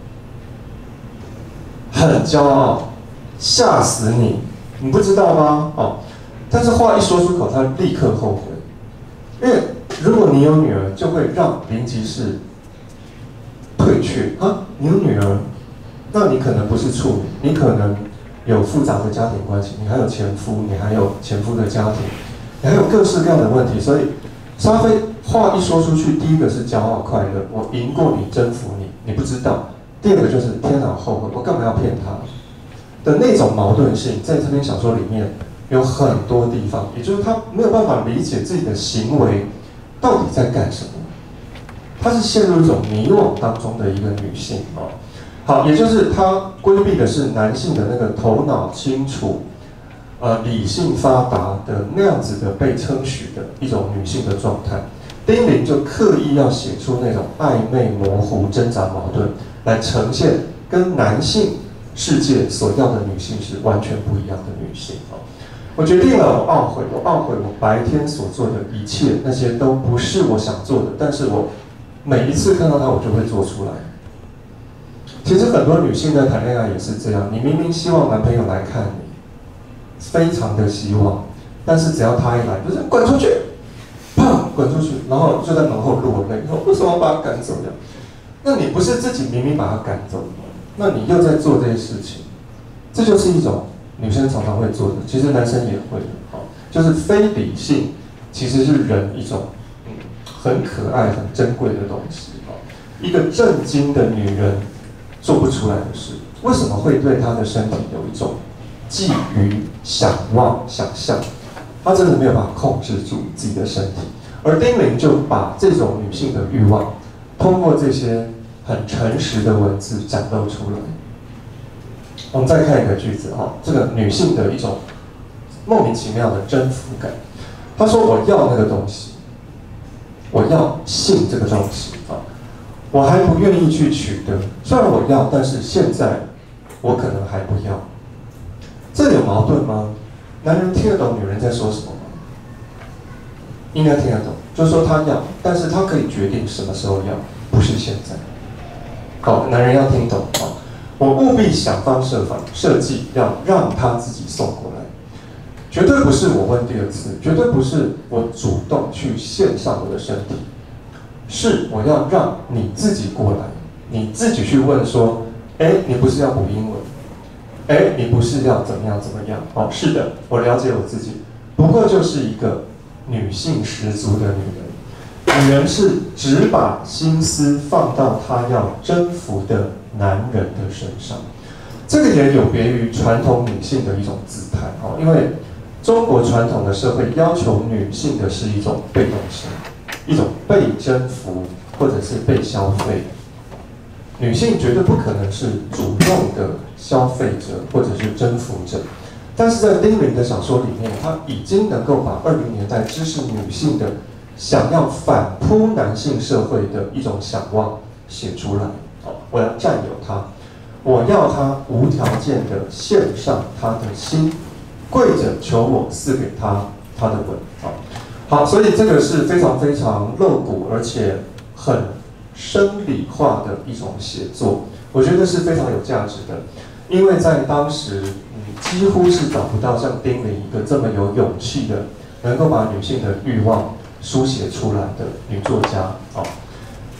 很骄傲，吓死你！你不知道吗？但是话一说出口，他立刻后悔，因为如果你有女儿，就会让灵吉士退却啊！你有女儿，那你可能不是处女，你可能有复杂的家庭关系，你还有前夫，你还有前夫的家庭，你还有各式各样的问题。所以沙菲话一说出去，第一个是骄傲快乐，我赢过你，征服你，你不知道；第二个就是天哪，后悔，我干嘛要骗他的那种矛盾性，在这篇小说里面有很多地方，也就是他没有办法理解自己的行为到底在干什么，她是陷入一种迷惘当中的一个女性好，也就是她规避的是男性的那个头脑清楚、理性发达的那样子的被称许的一种女性的状态。丁玲就刻意要写出那种暧昧、模糊、挣扎、矛盾，来呈现跟男性世界所要的女性是完全不一样的女性我决定了，我懊悔我白天所做的一切，那些都不是我想做的，但是我每一次看到它，我就会做出来。其实很多女性在谈恋爱也是这样，你明明希望男朋友来看你，非常的希望，但是只要他一来，就是滚出去，砰，滚出去，然后就在门后落泪，说为什么要把他赶走呀？那你不是自己明明把他赶走吗？那你又在做这些事情，这就是一种女生常常会做的，其实男生也会的，就是非理性，其实是人一种很可爱、很珍贵的东西一个正经的女人做不出来的事，为什么会对她的身体有一种觊觎、想望、想象？她真的没有办法控制住自己的身体，而丁玲就把这种女性的欲望，通过这些很诚实的文字展露出来。我们再看一个句子这个女性的一种莫名其妙的征服感。她说：“我要那个东西，我要性这个东西我还不愿意去取得。虽然我要，但是现在我可能还不要。”这有矛盾吗？男人听得懂女人在说什么吗？应该听得懂，就是说他要，但是他可以决定什么时候要，不是现在。男人要听懂我务必想方设法设计，要让他自己送过来，绝对不是我问第二次，绝对不是我主动去献上我的身体，是我要让你自己过来，你自己去问说，你不是要补英文，你不是要怎么样怎么样？是的，我了解我自己，不过就是一个女性十足的女人。女人是只把心思放到她要征服的男人的身上，这个也有别于传统女性的一种姿态因为中国传统的社会要求女性的是一种被动性，一种被征服或者是被消费。女性绝对不可能是主动的消费者或者是征服者，但是在丁玲的小说里面，她已经能够把20年代知识女性的想要反扑男性社会的一种想望写出来。我要占有他，我要他无条件的献上他的心，跪着求我赐给他他的吻。好，所以这个是非常非常露骨而且很生理化的一种写作，我觉得是非常有价值的，因为在当时几乎是找不到像丁玲一个这么有勇气的，能够把女性的欲望书写出来的女作家。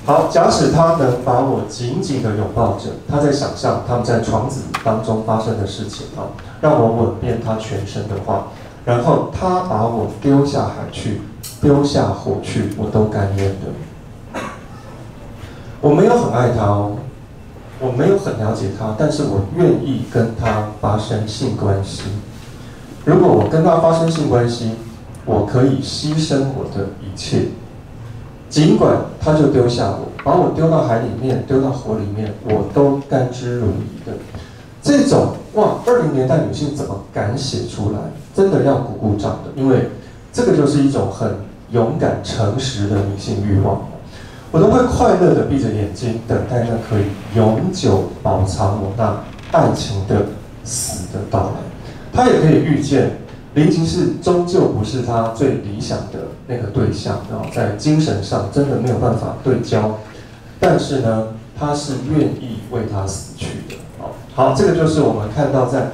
好，假使他能把我紧紧的拥抱着，他在想象他们在床子当中发生的事情啊，让我吻遍他全身的话，然后他把我丢下海去，丢下火去，我都甘愿的。我没有很爱他哦，我没有很了解他，但是我愿意跟他发生性关系。如果我跟他发生性关系，我可以牺牲我的一切。尽管他就丢下我，把我丢到海里面，丢到火里面，我都甘之如饴的。这种哇，20年代女性怎么敢写出来？真的要鼓鼓掌的，因为这个就是一种很勇敢、诚实的女性欲望。我都会快乐的闭着眼睛，等待那可以永久保藏我那爱情的死的到来。他也可以预见。林吉士终究不是他最理想的那个对象啊，在精神上真的没有办法对焦，但是呢，他是愿意为他死去的。好，这个就是我们看到在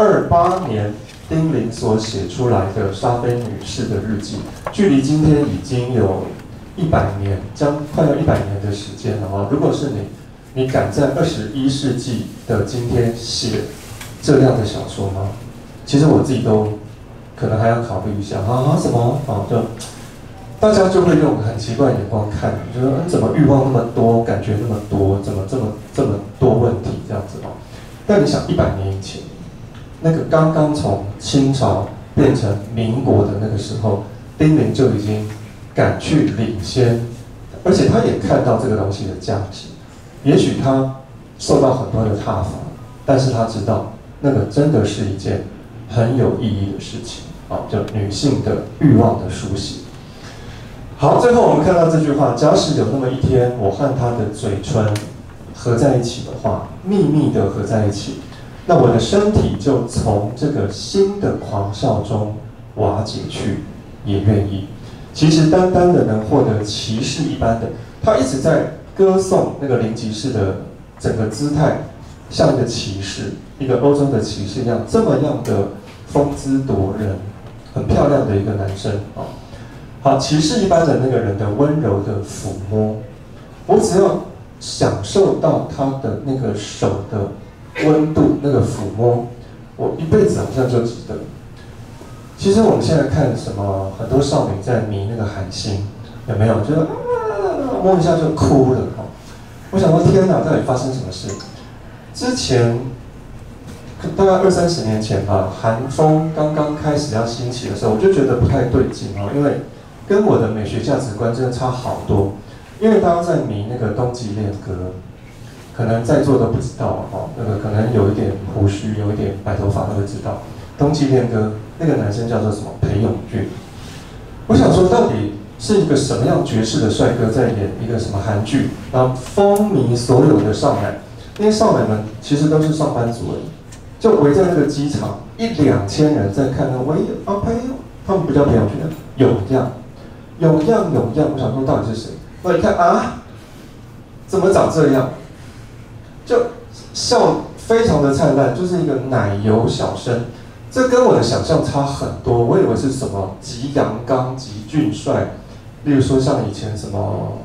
28年丁玲所写出来的莎菲女士的日记，距离今天已经有100年，快要100年的时间了啊！如果是你敢在21世纪的今天写这样的小说吗？其实我自己都。可能还要考虑一下什么就大家就会用很奇怪的眼光看你，就说怎么欲望那么多，感觉那么多，怎么这么多问题这样子哦。但你想100年以前，那个刚刚从清朝变成民国的那个时候，丁玲就已经敢去领先，而且他也看到这个东西的价值。也许他受到很多的挞伐，但是他知道那个真的是一件很有意义的事情。就女性的欲望的书写。好，最后我们看到这句话：假使有那么一天，我和他的嘴唇合在一起的话，秘密的合在一起，那我的身体就从这个新的狂笑中瓦解去，也愿意。其实单单的能获得骑士一般的，他一直在歌颂那个林吉士的整个姿态，像一个骑士，一个欧洲的骑士一样，这么样的风姿夺人。很漂亮的一个男生啊，好，骑士一般的那个人的温柔的抚摸，我只要享受到他的那个手的温度，那个抚摸，我一辈子好像就值得。其实我们现在看什么，很多少女在迷那个韩星，有没有？就是摸一下就哭了哦。我想说，天哪，到底发生什么事？之前。大概20-30年前吧，韩风刚刚开始要兴起的时候，我就觉得不太对劲因为跟我的美学价值观真的差好多。因为大家在迷那个冬季恋歌，可能在座都不知道那个可能有一点胡须，有一点白头发都会知道。冬季恋歌那个男生叫做什么？裴勇俊。我想说，到底是一个什么样爵士的帅哥在演一个什么韩剧，然后风靡所有的少男？那些少男们其实都是上班族而已。就围在那个机场，1-2千人在看那个裴勇，他们不叫裴勇俊，永漾。我想说到底是谁？我一看怎么长这样？就笑非常的灿烂，就是一个奶油小生。这跟我的想象差很多，我以为是什么极阳刚、极俊帅，例如说像以前什么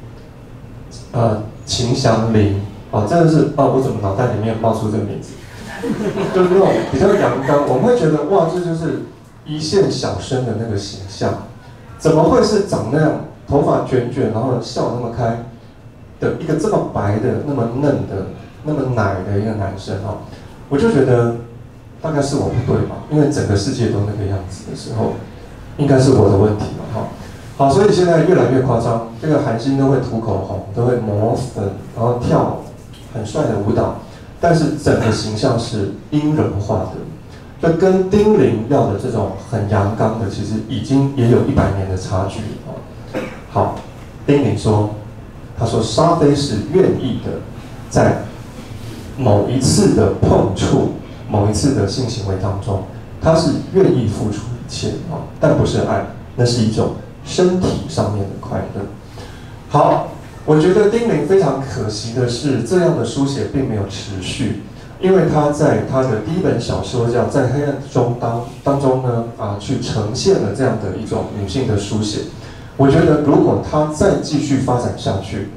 秦祥林真的是我怎么脑袋里面冒出这个名字？就是那种比较阳刚，我们会觉得哇，这就是一线小生的那个形象，怎么会是长那样，头发卷卷，然后笑那么开的一个这么白的、那么嫩的、那么奶的一个男生我就觉得大概是我不对吧，因为整个世界都那个样子的时候，应该是我的问题嘛好，所以现在越来越夸张，这个韩星都会涂口红，都会抹粉，然后跳很帅的舞蹈。但是整个形象是阴柔化的，这跟丁玲要的这种很阳刚的，其实已经也有100年的差距好，丁玲说，他说莎菲是愿意的，在某一次的碰触、某一次的性行为当中，他是愿意付出一切但不是爱，那是一种身体上面的快乐。好。我觉得丁玲非常可惜的是，这样的书写并没有持续，因为他在他的第一本小说叫《在黑暗中》当中呢，去呈现了这样的一种女性的书写。我觉得如果他再继续发展下去，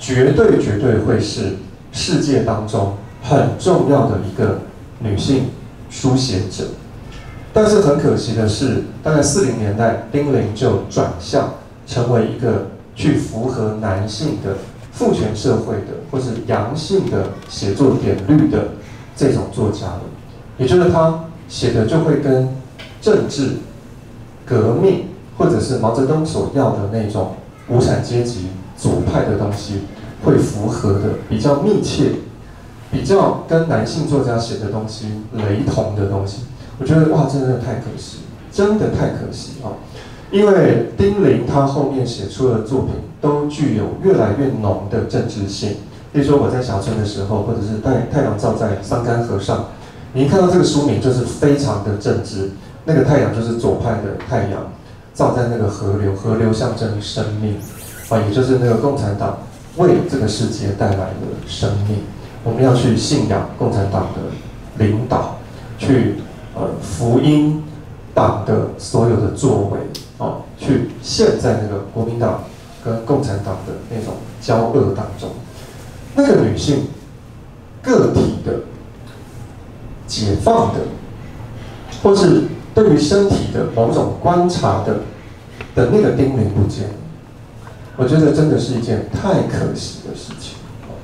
绝对会是世界当中很重要的一个女性书写者。但是很可惜的是，大概40年代，丁玲就转向成为一个去符合男性的父权社会的或是阳性的写作典律的这种作家了。也就是他写的就会跟政治、革命或者是毛泽东所要的那种无产阶级左派的东西会符合的比较密切，比较跟男性作家写的东西雷同的东西。我觉得哇，真的太可惜，真的太可惜啊！因为丁玲她后面写出的作品都具有越来越浓的政治性。例如说我在小村的时候，或者是太阳照在桑干河上，你一看到这个书名就是非常的政治。那个太阳就是左派的太阳，照在那个河流，河流象征生命，也就是那个共产党为这个世界带来的生命。我们要去信仰共产党的领导，去福音党的所有的作为，去陷在那个国民党跟共产党的那种交恶当中。那个女性个体的解放的，或是对于身体的某种观察的那个丁玲不见了，我觉得真的是一件太可惜的事情。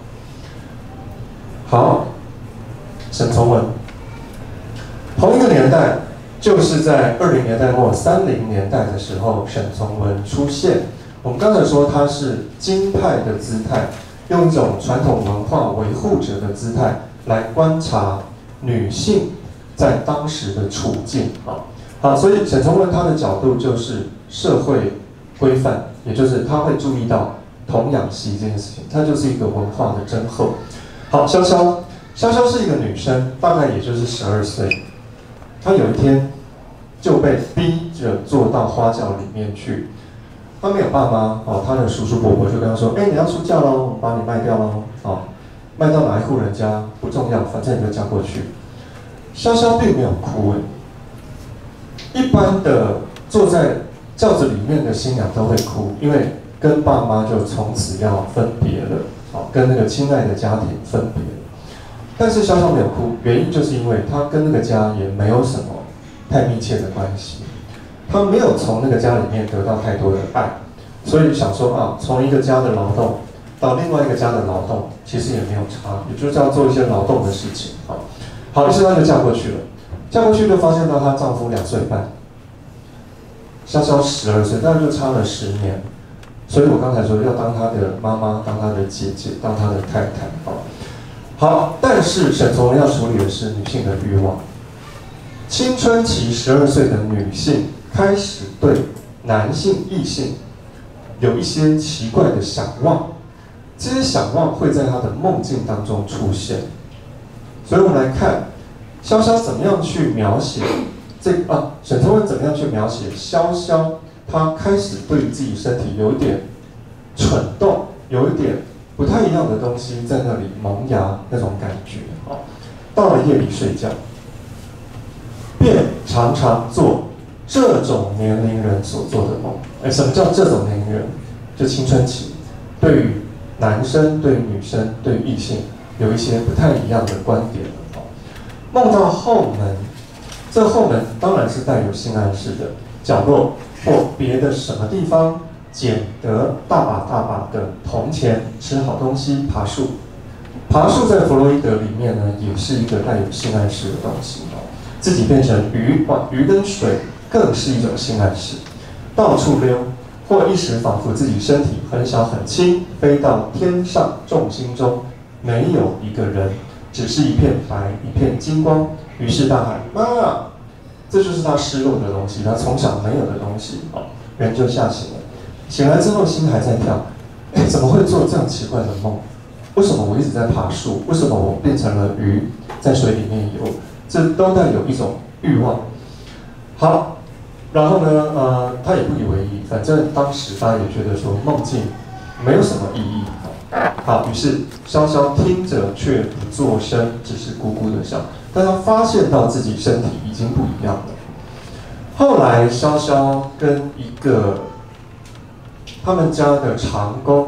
好，沈从文，同一个年代，就是在20年代末30年代的时候，沈从文出现。我们刚才说他是京派的姿态，用一种传统文化维护者的姿态来观察女性在当时的处境。好，所以沈从文他的角度就是社会规范，也就是他会注意到童养媳这件事情，它就是一个文化的增厚。好，潇潇是一个女生，大概也就是12岁，她有一天就被逼着坐到花轿里面去。她没有爸妈，她的叔叔伯伯就跟她说：“你要出嫁喽，我们把你卖掉喽，卖到哪一户人家不重要，反正你就嫁过去。”潇潇并没有哭，一般的坐在轿子里面的新娘都会哭，因为跟爸妈就从此要分别了，跟那个亲爱的家庭分别了。但是潇潇没有哭，原因就是因为她跟那个家也没有什么太密切的关系，她没有从那个家里面得到太多的爱，所以想说从一个家的劳动到另外一个家的劳动，其实也没有差，也就是要做一些劳动的事情。好，于是她就嫁过去了。嫁过去就发现到她丈夫2岁半，潇潇12岁，大概就差了10年。所以我刚才说要当她的妈妈，当她的姐姐，当她的太太。好，但是沈从文要处理的是女性的欲望。青春期12岁的女性开始对男性异性有一些奇怪的想望，这些想望会在她的梦境当中出现。所以我们来看潇潇怎么样去描写沈从文怎么样去描写潇潇，她开始对于自己身体有一点蠢动，有一点不太一样的东西在那里萌芽那种感觉。到了夜里睡觉，便常常做这种年龄人所做的梦。什么叫这种年龄人？就青春期，对于男生、对于女生、对于异性有一些不太一样的观点。梦到后门，这后门当然是带有性暗示的角落或别的什么地方，捡得大把的铜钱，吃好东西，爬树。爬树在弗洛伊德里面呢，也是一个带有性暗示的东西。自己变成鱼，鱼跟水更是一种性暗示。到处溜，或一时仿佛自己身体很小很轻，飞到天上众星中，没有一个人，只是一片白，一片金光。于是大喊妈，这就是他失落的东西，他从小没有的东西。人就吓醒了，醒来之后心还在跳，怎么会做这样奇怪的梦？为什么我一直在爬树？为什么我变成了鱼，在水里面游？这都带有一种欲望。好，然后呢，他也不以为意，反正当时他也觉得说梦境没有什么意义。好，于是潇潇听着却不作声，只是咕咕的笑。但他发现到自己身体已经不一样了。后来潇潇跟一个他们家的长工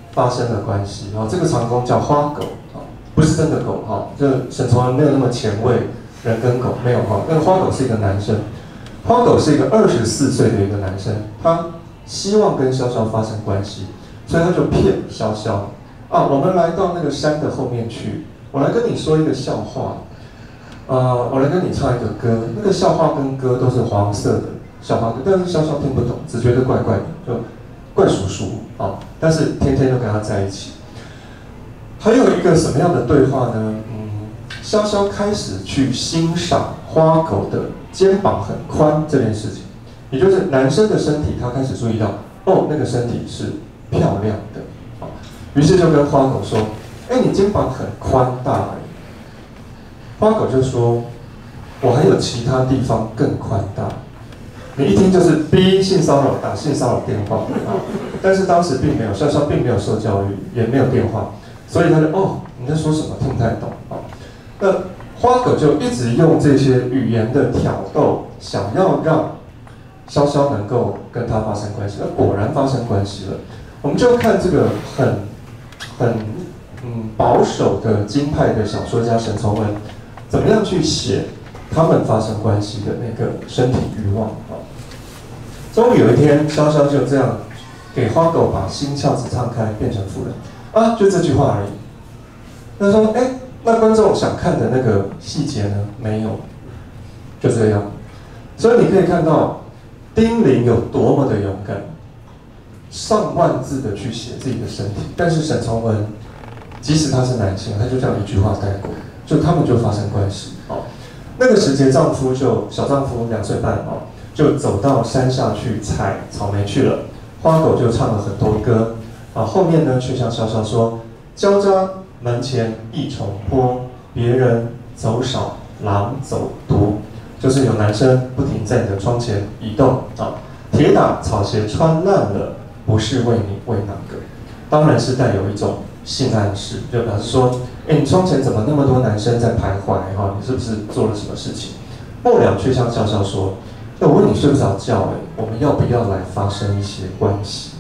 发生了关系。这个长工叫花狗不是真的狗这沈从文没有那么前卫，人跟狗没有那个花狗是一个男生，花狗是一个24岁的一个男生，他希望跟潇潇发生关系，所以他就骗潇潇我们来到那个山的后面去，我来跟你说一个笑话。我来跟你唱一个歌，那个笑话跟歌都是黄色的笑话歌，但是潇潇听不懂，只觉得怪怪的，就怪叔叔但是天天都跟他在一起。还有一个什么样的对话呢？潇潇开始去欣赏花狗的肩膀很宽这件事情，也就是男生的身体，他开始注意到那个身体是漂亮的于是就跟花狗说：“你肩膀很宽大花狗就说：“我还有其他地方更宽大。”你一听就是逼性骚扰，打性骚扰电话但是当时并没有，潇潇并没有受教育，也没有电话，所以他就你在说什么？听不太懂那花狗就一直用这些语言的挑逗，想要让潇潇能够跟他发生关系。那果然发生关系了。我们就看这个很保守的京派的小说家沈从文。怎么样去写他们发生关系的那个身体欲望终于有一天，潇潇就这样给花狗把心窍子唱开，变成妇人就这句话而已。他说：“那观众想看的那个细节呢？没有，就这样。所以你可以看到丁玲有多么的勇敢，上万字的去写自己的身体，但是沈从文，即使他是男性，他就这样一句话带过。”就他们就发生关系那个时节，小丈夫2岁半就走到山下去采草莓去了。花狗就唱了很多歌后面呢却向潇潇说：“交扎门前一重坡，别人走少，狼走多。”就是有男生不停在你的窗前移动铁打草鞋穿烂了，不是为你为哪个？当然是带有一种性暗示，就表示说：“你窗前怎么那么多男生在徘徊你是不是做了什么事情？”末了却向潇潇说：“我问你睡不着觉我们要不要来发生一些关系？”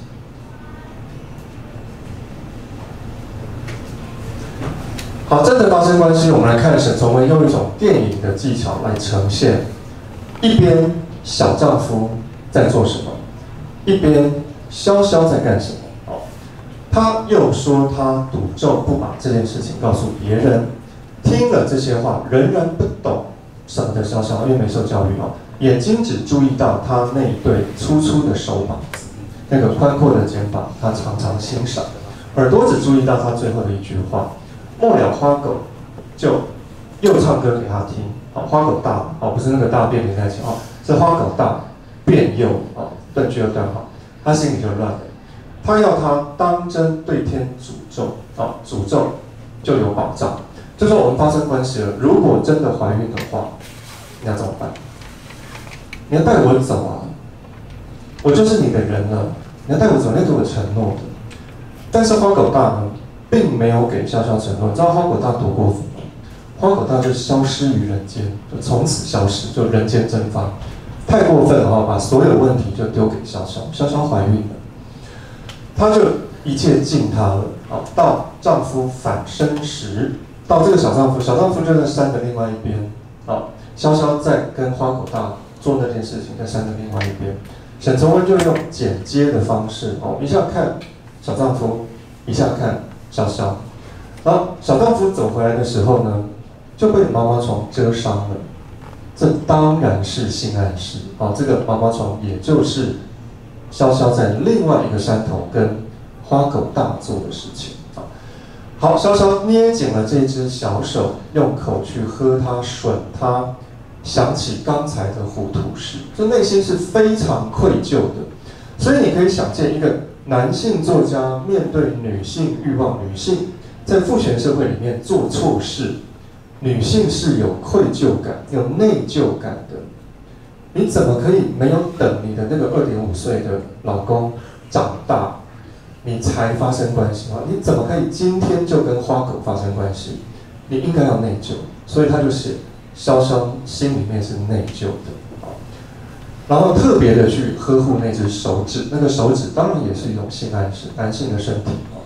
好，真的发生关系，我们来看沈从文用一种电影的技巧来呈现，一边小丈夫在做什么，一边潇潇在干什么。他又说他赌咒不把这件事情告诉别人。听了这些话，仍然不懂什么的潇潇，因为没受教育眼睛只注意到他那对粗粗的手膀子，那个宽阔的肩膀，他常常欣赏。耳朵只注意到他最后的一句话。末了，花狗就又唱歌给他听。花狗大不是那个大便连在一起是花狗大便又断句又断好，他心里就乱了。他要他当真对天诅咒诅咒就有保障，就说我们发生关系了，如果真的怀孕的话，你要怎么办？你要带我走我就是你的人了，你要带我走，你要给我承诺的。但是花狗大呢，并没有给潇潇承诺。你知道花狗大多过分吗？花狗大就消失于人间，就从此消失，就人间蒸发，太过分了把所有问题就丢给潇潇。潇潇怀孕了。她就一切尽她了到丈夫返身时，到这个小丈夫就在山的另外一边潇潇在跟花狗大做那件事情，在山的另外一边。沈从文就用剪接的方式一下看小丈夫，一下看潇潇。然后小丈夫走回来的时候呢，就被毛毛虫蛰伤了。这当然是性暗示这个毛毛虫也就是潇潇在另外一个山头跟花狗大做的事情好，潇潇捏紧了这只小手，用口去喝它、吮它，想起刚才的糊涂事，这内心是非常愧疚的。所以你可以想见，一个男性作家面对女性欲望，女性在父权社会里面做错事，女性是有愧疚感、有内疚感的。你怎么可以没有等你的那个2.5岁的老公长大，你才发生关系你怎么可以今天就跟花狗发生关系？你应该要内疚。所以他就写潇潇心里面是内疚的然后特别的去呵护那只手指，那个手指当然也是一种性暗示，男性的身体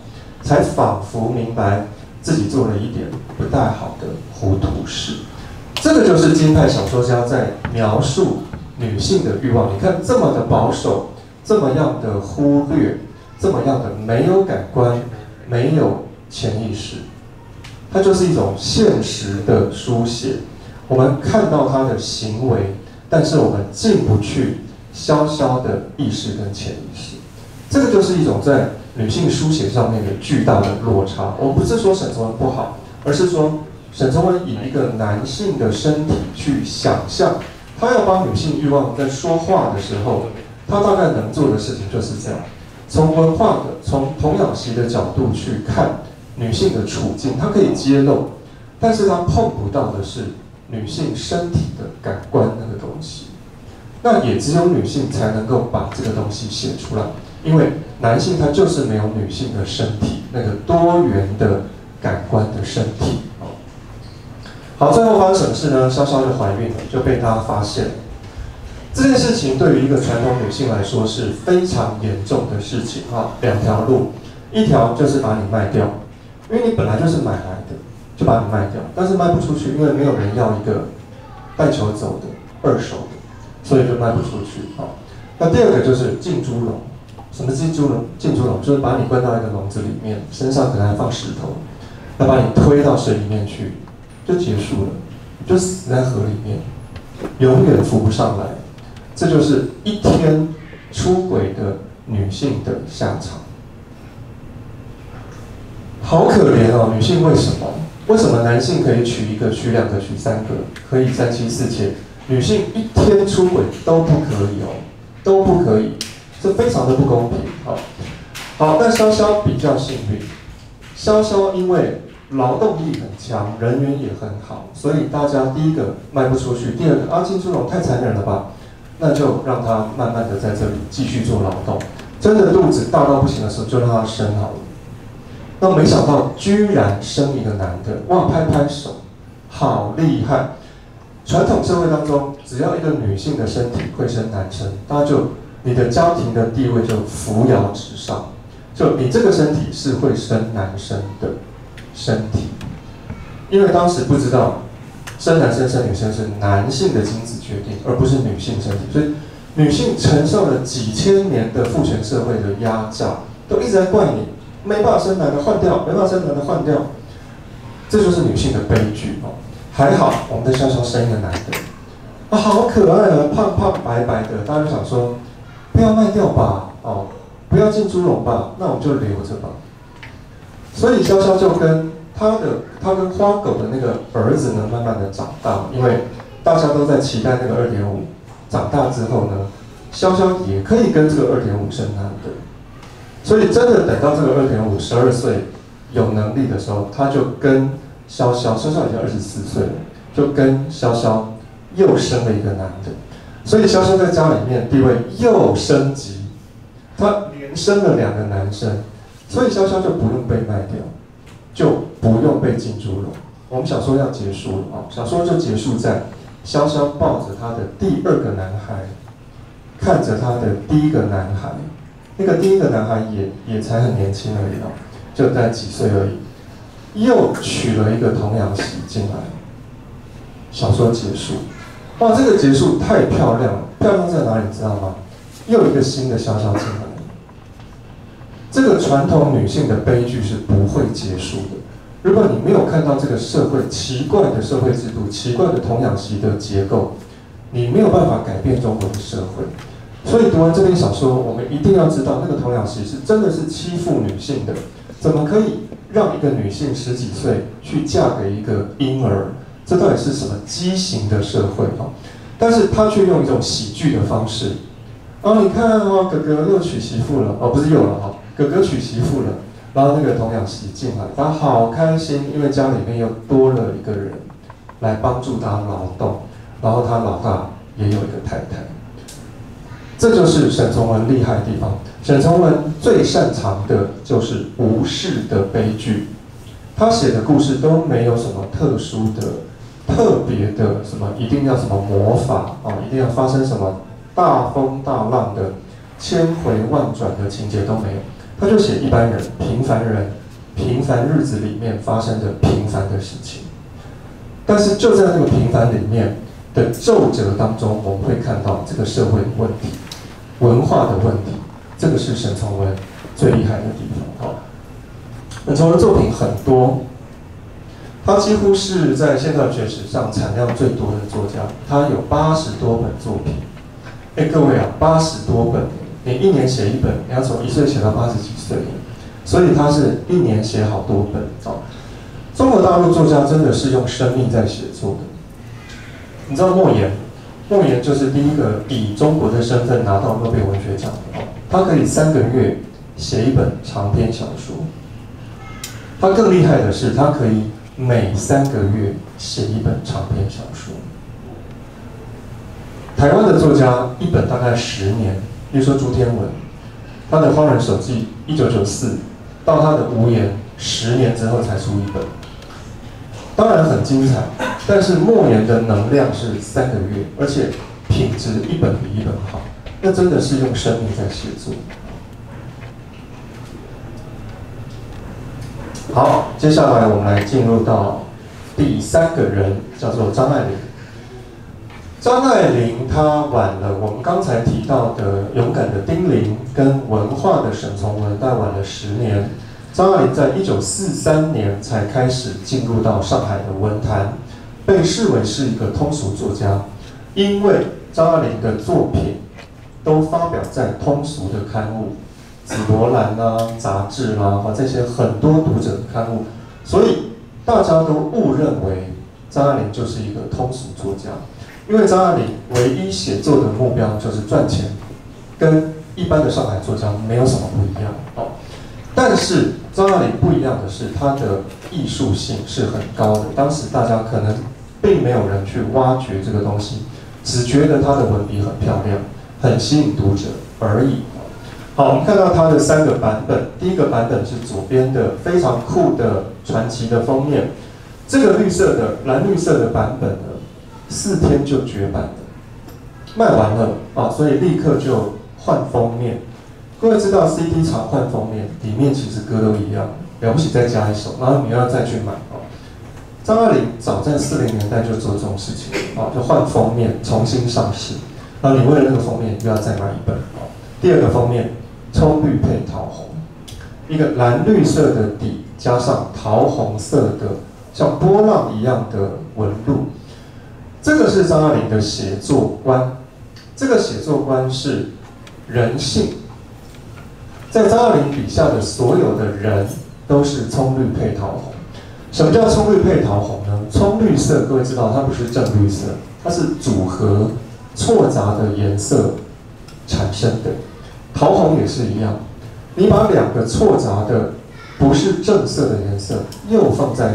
才仿佛明白自己做了一点不太好的糊涂事。这个就是金派小说家在描述女性的欲望。你看这么的保守，这么样的忽略，这么样的没有感官，没有潜意识，它就是一种现实的书写。我们看到她的行为，但是我们进不去萧萧的意识跟潜意识。这个就是一种在女性书写上面的巨大的落差。我不是说沈从文不好，而是说沈从文以一个男性的身体去想象，他要帮女性欲望在说话的时候，他大概能做的事情就是这样：从文化的、从童养媳的角度去看女性的处境，他可以揭露，但是他碰不到的是女性身体的感官那个东西。那也只有女性才能够把这个东西写出来，因为男性他就是没有女性的身体那个多元的感官的身体。好，最后发生什么事呢？萧萧就怀孕了，就被他发现了。这件事情对于一个传统女性来说是非常严重的事情啊。两条路，一条就是把你卖掉，因为你本来就是买来的，就把你卖掉，但是卖不出去，因为没有人要一个带球走的二手的，所以就卖不出去啊。那第二个就是进猪笼。什么进猪笼？进猪笼就是把你关到一个笼子里面，身上可能还放石头，要把你推到水里面去。就结束了，就死在河里面，永远浮不上来。这就是一天出轨的女性的下场。好可怜哦，女性为什么？为什么男性可以娶一个、娶两个、娶三个，可以三妻四妾，女性一天出轨都不可以哦，都不可以，这非常的不公平。好，但萧萧比较幸运，萧萧因为劳动力很强，人缘也很好，所以大家第一个卖不出去，第二个进猪笼太残忍了吧，那就让他慢慢的在这里继续做劳动，真的肚子大到不行的时候就让他生好了。那没想到居然生一个男的，哇，拍拍手，好厉害！传统社会当中，只要一个女性的身体会生男生，大家就你的家庭的地位就扶摇直上，就你这个身体是会生男生的身体，因为当时不知道生男生生女生是男性的精子决定，而不是女性身体，所以女性承受了几千年的父权社会的压榨，都一直在怪你没办法生男的换掉，没办法生男的换掉，这就是女性的悲剧哦。还好我们的萧萧生一个男的，好可爱啊，胖胖白白的，大家就想说不要卖掉吧，不要进猪笼吧，那我们就留着吧。所以萧萧就跟他跟花狗的那个儿子呢，慢慢的长大，因为大家都在期待那个2.5长大之后呢，萧萧也可以跟这个2.5生男的。所以真的等到这个2.5 12岁有能力的时候，他就跟萧萧已经24岁了，就跟萧萧又生了一个男的。所以萧萧在家里面地位又升级，他连生了2个男生。所以萧萧就不用被卖掉，就不用被进猪笼。我们小说要结束了啊，小说就结束在萧萧抱着他的第2个男孩，看着他的第1个男孩，那个第1个男孩也才很年轻而已哦，就在几岁而已，又娶了一个童养媳进来，小说结束。哇，这个结束太漂亮了，漂亮在哪里你知道吗？又一个新的萧萧进来。这个传统女性的悲剧是不会结束的。如果你没有看到这个社会奇怪的社会制度、奇怪的童养媳的结构，你没有办法改变中国的社会。所以读完这篇小说，我们一定要知道，那个童养媳是真的是欺负女性的。怎么可以让一个女性10几岁去嫁给一个婴儿？这到底是什么畸形的社会啊？但是她却用一种喜剧的方式，你看哥哥又娶媳妇了，不是又了哥哥娶媳妇了，然后那个童养媳进来，他好开心，因为家里面又多了一个人来帮助他劳动，然后他老大也有一个太太。这就是沈从文厉害的地方。沈从文最擅长的就是无事的悲剧，他写的故事都没有什么特殊的、特别的什么，一定要什么魔法一定要发生什么大风大浪的、千回万转的情节都没有。他就写一般人、平凡人平凡日子里面发生的平凡的事情。但是就在那个平凡里面的皱褶当中，我们会看到这个社会的问题、文化的问题。这个是沈从文最厉害的地方。沈从文作品很多，他几乎是在现代文学史上产量最多的作家，他有80多本作品。各位啊，80多本，你一年写一本，你要从1岁写到80几岁，所以他是一年写好多本。中国大陆作家真的是用生命在写作的。你知道莫言，莫言就是第一个以中国的身份拿到诺贝尔文学奖的。他可以3个月写一本长篇小说。他更厉害的是，他可以每3个月写一本长篇小说。台湾的作家一本大概10年，比如说朱天文，他的《荒人手记》1994到他的《无言》10年之后才出一本。当然很精彩，但是莫言的能量是3个月，而且品质一本比一本好，那真的是用生命在写作。好，接下来我们来进入到第3个人，叫做张爱玲。张爱玲她晚了我们刚才提到的勇敢的丁玲跟文化的沈从文，大概晚了10年。张爱玲在1943年才开始进入到上海的文坛，被视为是一个通俗作家，因为张爱玲的作品都发表在通俗的刊物，紫罗兰啦、杂志啦，这些很多读者的刊物，所以大家都误认为张爱玲就是一个通俗作家，因为张爱玲唯一写作的目标就是赚钱，跟一般的上海作家没有什么不一样。但是张爱玲不一样的是，她的艺术性是很高的。当时大家可能并没有人去挖掘这个东西，只觉得她的文笔很漂亮，很吸引读者而已。好，我们看到它的3个版本。第一个版本是左边的非常酷的传奇的封面，这个绿色的蓝绿色的版本呢，4天就绝版了，卖完了啊，所以立刻就换封面。各位知道 CD 常换封面，里面其实歌都一样，了不起再加一首，然后你要再去买哦。张爱玲早在40年代就做这种事情哦，就换封面重新上市，然后你为了那个封面又要再买一本哦。第2个封面，葱绿配桃红，一个蓝绿色的底加上桃红色的像波浪一样的纹路，这个是张爱玲的写作观。这个写作观是人性。在张爱玲笔下的所有的人都是葱绿配桃红。什么叫葱绿配桃红呢？葱绿色，各位知道它不是正绿色，它是组合错杂的颜色产生的。桃红也是一样，你把2个错杂的不是正色的颜色又放在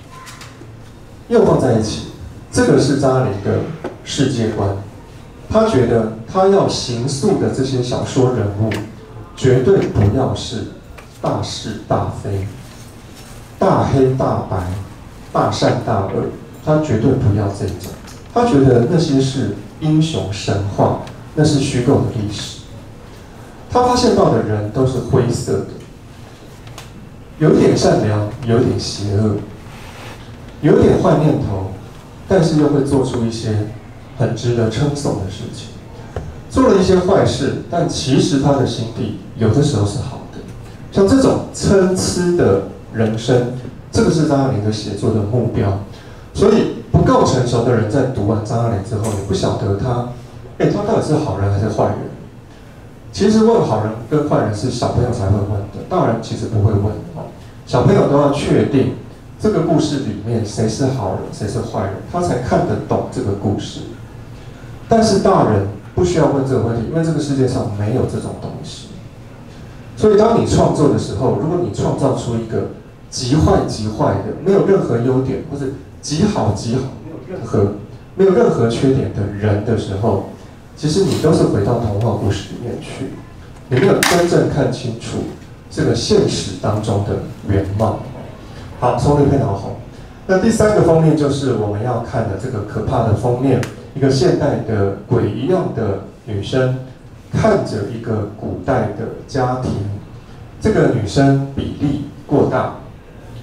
一起，这个是张爱玲的世界观。他觉得他要形塑的这些小说人物，绝对不要是大是大非、大黑大白、大善大恶，他绝对不要这种。他觉得那些是英雄神话，那是虚构的历史。他发现到的人都是灰色的，有点善良，有点邪恶，有点坏念头，但是又会做出一些很值得称颂的事情。做了一些坏事，但其实他的心地有的时候是好的。像这种参差的人生，这个是张爱玲的写作的目标。所以不够成熟的人在读完张爱玲之后，你不晓得他到底是好人还是坏人。其实问好人跟坏人是小朋友才会问的，大人其实不会问哦。小朋友都要确定这个故事里面谁是好人，谁是坏人，他才看得懂这个故事。但是大人不需要问这个问题，因为这个世界上没有这种东西。所以当你创作的时候，如果你创造出一个极坏极坏的，没有任何优点，或者极好极好，没有任何缺点的人的时候，其实你都是回到童话故事里面去，你没有真正看清楚这个现实当中的原貌。好，葱绿配桃红。那第3个封面就是我们要看的这个可怕的封面，一个现代的鬼一样的女生看着一个古代的家庭，这个女生比例过大，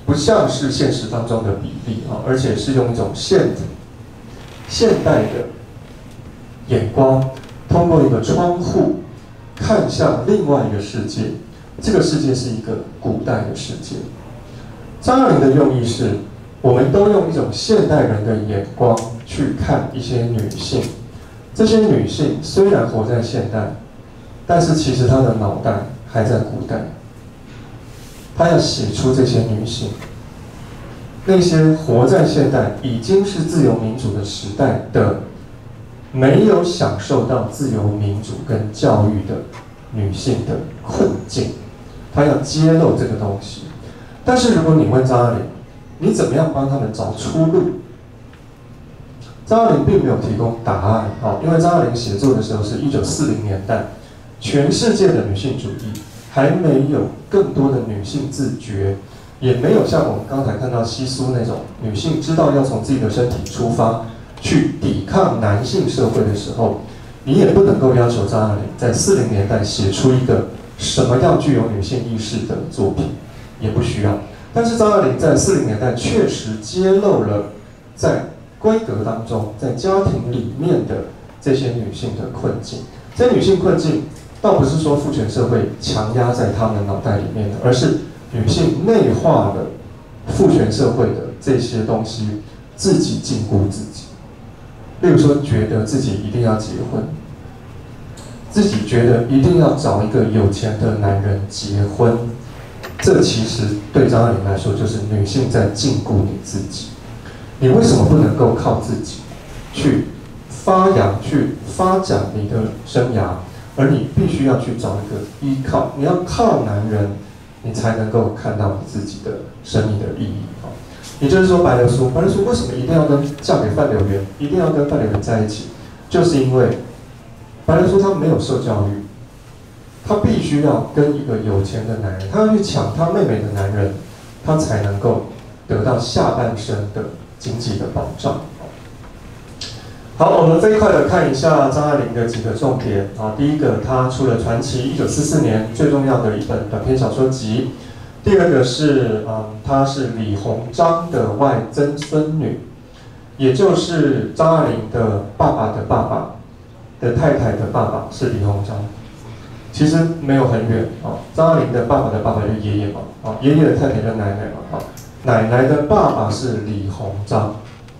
不像是现实当中的比例啊，而且是用一种现代的眼光，通过一个窗户看向另外一个世界。这个世界是一个古代的世界。张爱玲的用意是，我们都用一种现代人的眼光去看一些女性。这些女性虽然活在现代，但是其实她的脑袋还在古代。她要写出这些女性，那些活在现代已经是自由民主的时代的，没有享受到自由民主跟教育的女性的困境。他要揭露这个东西，但是如果你问张爱玲，你怎么样帮他们找出路？张爱玲并没有提供答案，因为张爱玲写作的时候是1940年代，全世界的女性主义还没有更多的女性自觉，也没有像我们刚才看到西苏那种女性知道要从自己的身体出发去抵抗男性社会的时候，你也不能够要求张爱玲在40年代写出一个什么样具有女性意识的作品，也不需要。但是张爱玲在40年代确实揭露了在规格当中，在家庭里面的这些女性的困境。这些女性困境倒不是说父权社会强压在她们脑袋里面的，而是女性内化了父权社会的这些东西，自己禁锢自己。例如说，觉得自己一定要结婚，自己觉得一定要找一个有钱的男人结婚，这其实对张爱玲来说就是女性在禁锢你自己。你为什么不能够靠自己去发扬、去发展你的生涯，而你必须要去找一个依靠？你要靠男人，你才能够看到你自己的生命的意义。也就是说，白流苏为什么一定要嫁给范柳原，一定要跟范柳原在一起？就是因为白流苏她没有受教育，她必须要跟一个有钱的男人，她要去抢她妹妹的男人，她才能够得到下半生的经济的保障。好，我们飞快的看一下张爱玲的几个重点。第一个，她出了传奇1944年最重要的一本短篇小说集。第二个是，她是李鸿章的外曾孙女，也就是张爱玲的爸爸的爸爸的太太的爸爸是李鸿章。其实没有很远张爱玲的爸爸的爸爸就是爷爷嘛，爷爷的太太就是奶奶嘛，奶奶的爸爸是李鸿章。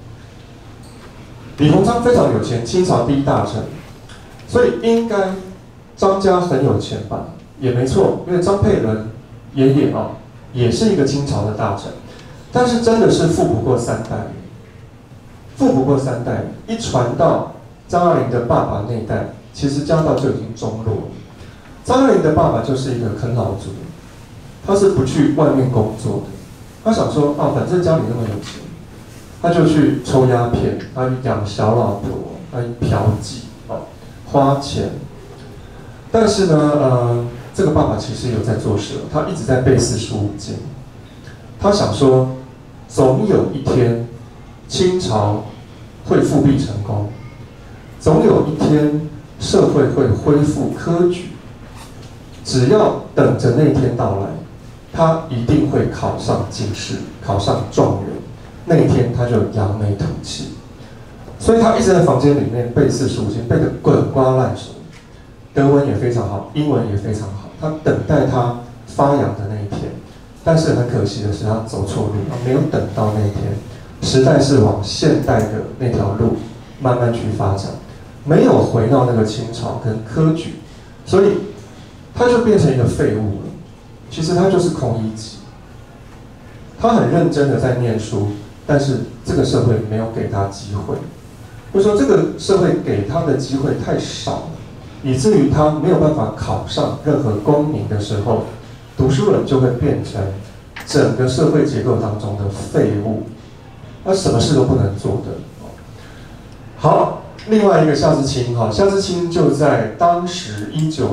李鸿章非常有钱，清朝第一大臣，所以应该张家很有钱吧？也没错，因为张佩纶爷爷也是一个清朝的大臣，但是真的是富不过三代，富不过三代，一传到张爱玲的爸爸那一代，其实家道就已经中落了。张爱玲的爸爸就是一个啃老族，他是不去外面工作的，他想说反正家里那么有钱，他就去抽鸦片，他去养小老婆，他去嫖妓，花钱。但是呢，这个爸爸其实有在做事，他一直在背四书五经。他想说，总有一天清朝会复辟成功，总有一天社会会恢复科举，只要等着那天到来，他一定会考上进士，考上状元。那一天他就扬眉吐气，所以他一直在房间里面背四书五经，背得滚瓜烂熟，德文也非常好，英文也非常好。他等待他发扬的那一天，但是很可惜的是，他走错路，没有等到那一天。时代是往现代的那条路慢慢去发展，没有回到那个清朝跟科举，所以他就变成一个废物了。其实他就是孔乙己，他很认真的在念书。但是这个社会没有给他机会，或者说这个社会给他的机会太少了，以至于他没有办法考上任何功名的时候，读书人就会变成整个社会结构当中的废物，他什么事都不能做的。好，另外一个夏志清夏志清就在当时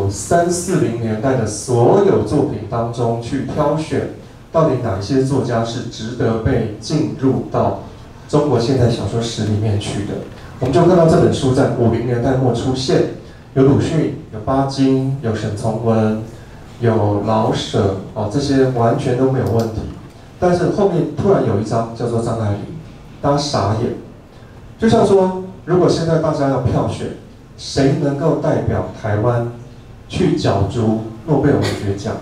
1930-40年代的所有作品当中去挑选。到底哪些作家是值得被进入到中国现代小说史里面去的？我们就看到这本书在50年代末出现，有鲁迅，有巴金，有沈从文，有老舍，这些完全都没有问题。 但是后面突然有一张叫做张爱玲，大家傻眼。就像说，如果现在大家要票选，谁能够代表台湾去角逐诺贝尔文学奖，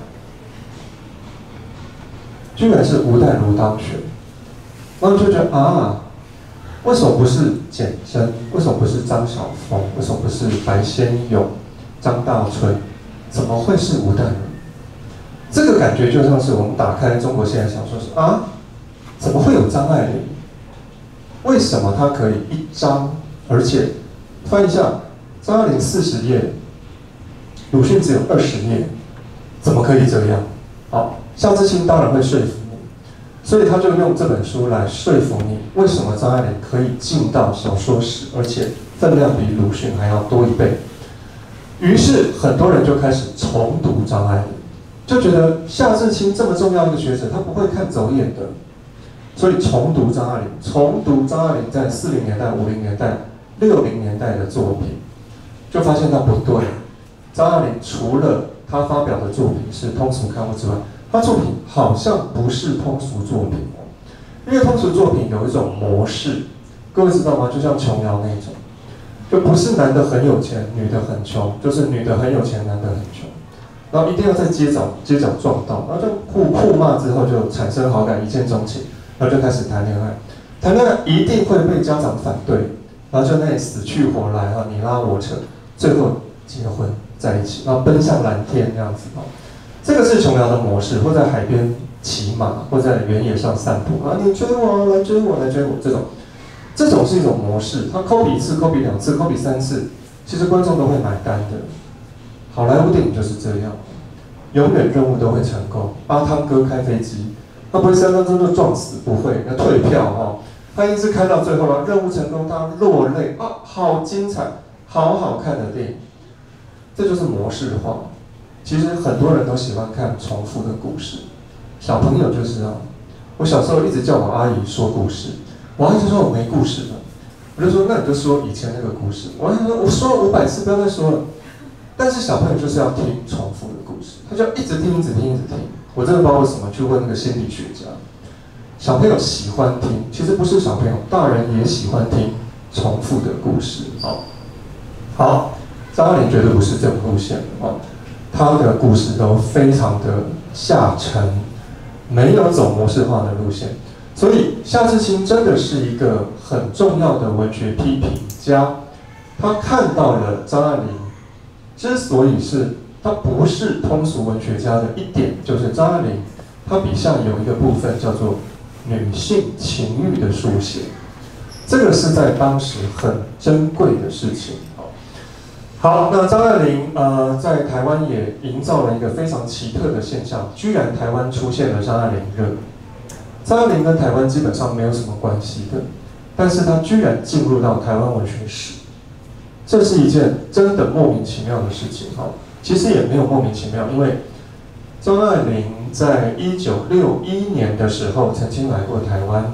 居然是吴淡如当选，然后就觉得啊，为什么不是简真？为什么不是张晓峰？为什么不是白先勇、张大春？怎么会是吴淡如？这个感觉就像是我们打开中国现代小说是啊，怎么会有张爱玲？为什么她可以一张？而且翻一下，张爱玲40页，鲁迅只有20页，怎么可以这样？好，夏志清当然会说服你，所以他就用这本书来说服你，为什么张爱玲可以进到小说史，而且分量比鲁迅还要多1倍。于是很多人就开始重读张爱玲，就觉得夏志清这么重要一个学者，他不会看走眼的，所以重读张爱玲，重读张爱玲在40年代、50年代、60年代的作品，就发现它不对。张爱玲除了她发表的作品是通俗刊物之外，她作品好像不是通俗作品哦，因为通俗作品有一种模式，各位知道吗？就像琼瑶那种，就不是男的很有钱，女的很穷，就是女的很有钱，男的很穷，然后一定要在街角撞到，然后就互骂之后就产生好感，一见钟情，然后就开始谈恋爱。谈恋爱一定会被家长反对，然后就那里死去活来啊，你拉我扯，最后结婚在一起，然后奔向蓝天这样子哦。这个是琼瑶的模式，或在海边骑马，或在原野上散步啊，你追我，来追我，来追我，这种是一种模式。他copy 1次，copy 2次，copy 3次，其实观众都会买单的。好莱坞电影就是这样，永远任务都会成功。阿汤哥开飞机，他不会3分钟就撞死，不会，要退票哦。他一直开到最后了，任务成功，他落泪啊，好精彩，好好看的电影。这就是模式化。其实很多人都喜欢看重复的故事，小朋友就是这样。我小时候一直叫我阿姨说故事，我阿姨就说我没故事了，我就说那你就说以前那个故事。我阿姨说我说了500次，不要再说了。但是小朋友就是要听重复的故事，他就一直听，一直听，一直听。我真的不知道为什么，去问那个心理学家。小朋友喜欢听，其实不是小朋友，大人也喜欢听重复的故事。好，张爱玲绝对不是这种路线的。她的故事都非常的下沉，没有走模式化的路线。所以夏志清真的是一个很重要的文学批评家，他看到了张爱玲之所以是她不是通俗文学家的一点，就是张爱玲她笔下有一个部分叫做女性情欲的书写，这个是在当时很珍贵的事情。好，那张爱玲在台湾也营造了一个非常奇特的现象，居然台湾出现了张爱玲热。张爱玲跟台湾基本上没有什么关系的，但是她居然进入到台湾文学史，这是一件真的莫名其妙的事情。其实也没有莫名其妙，因为张爱玲在1961年的时候曾经来过台湾，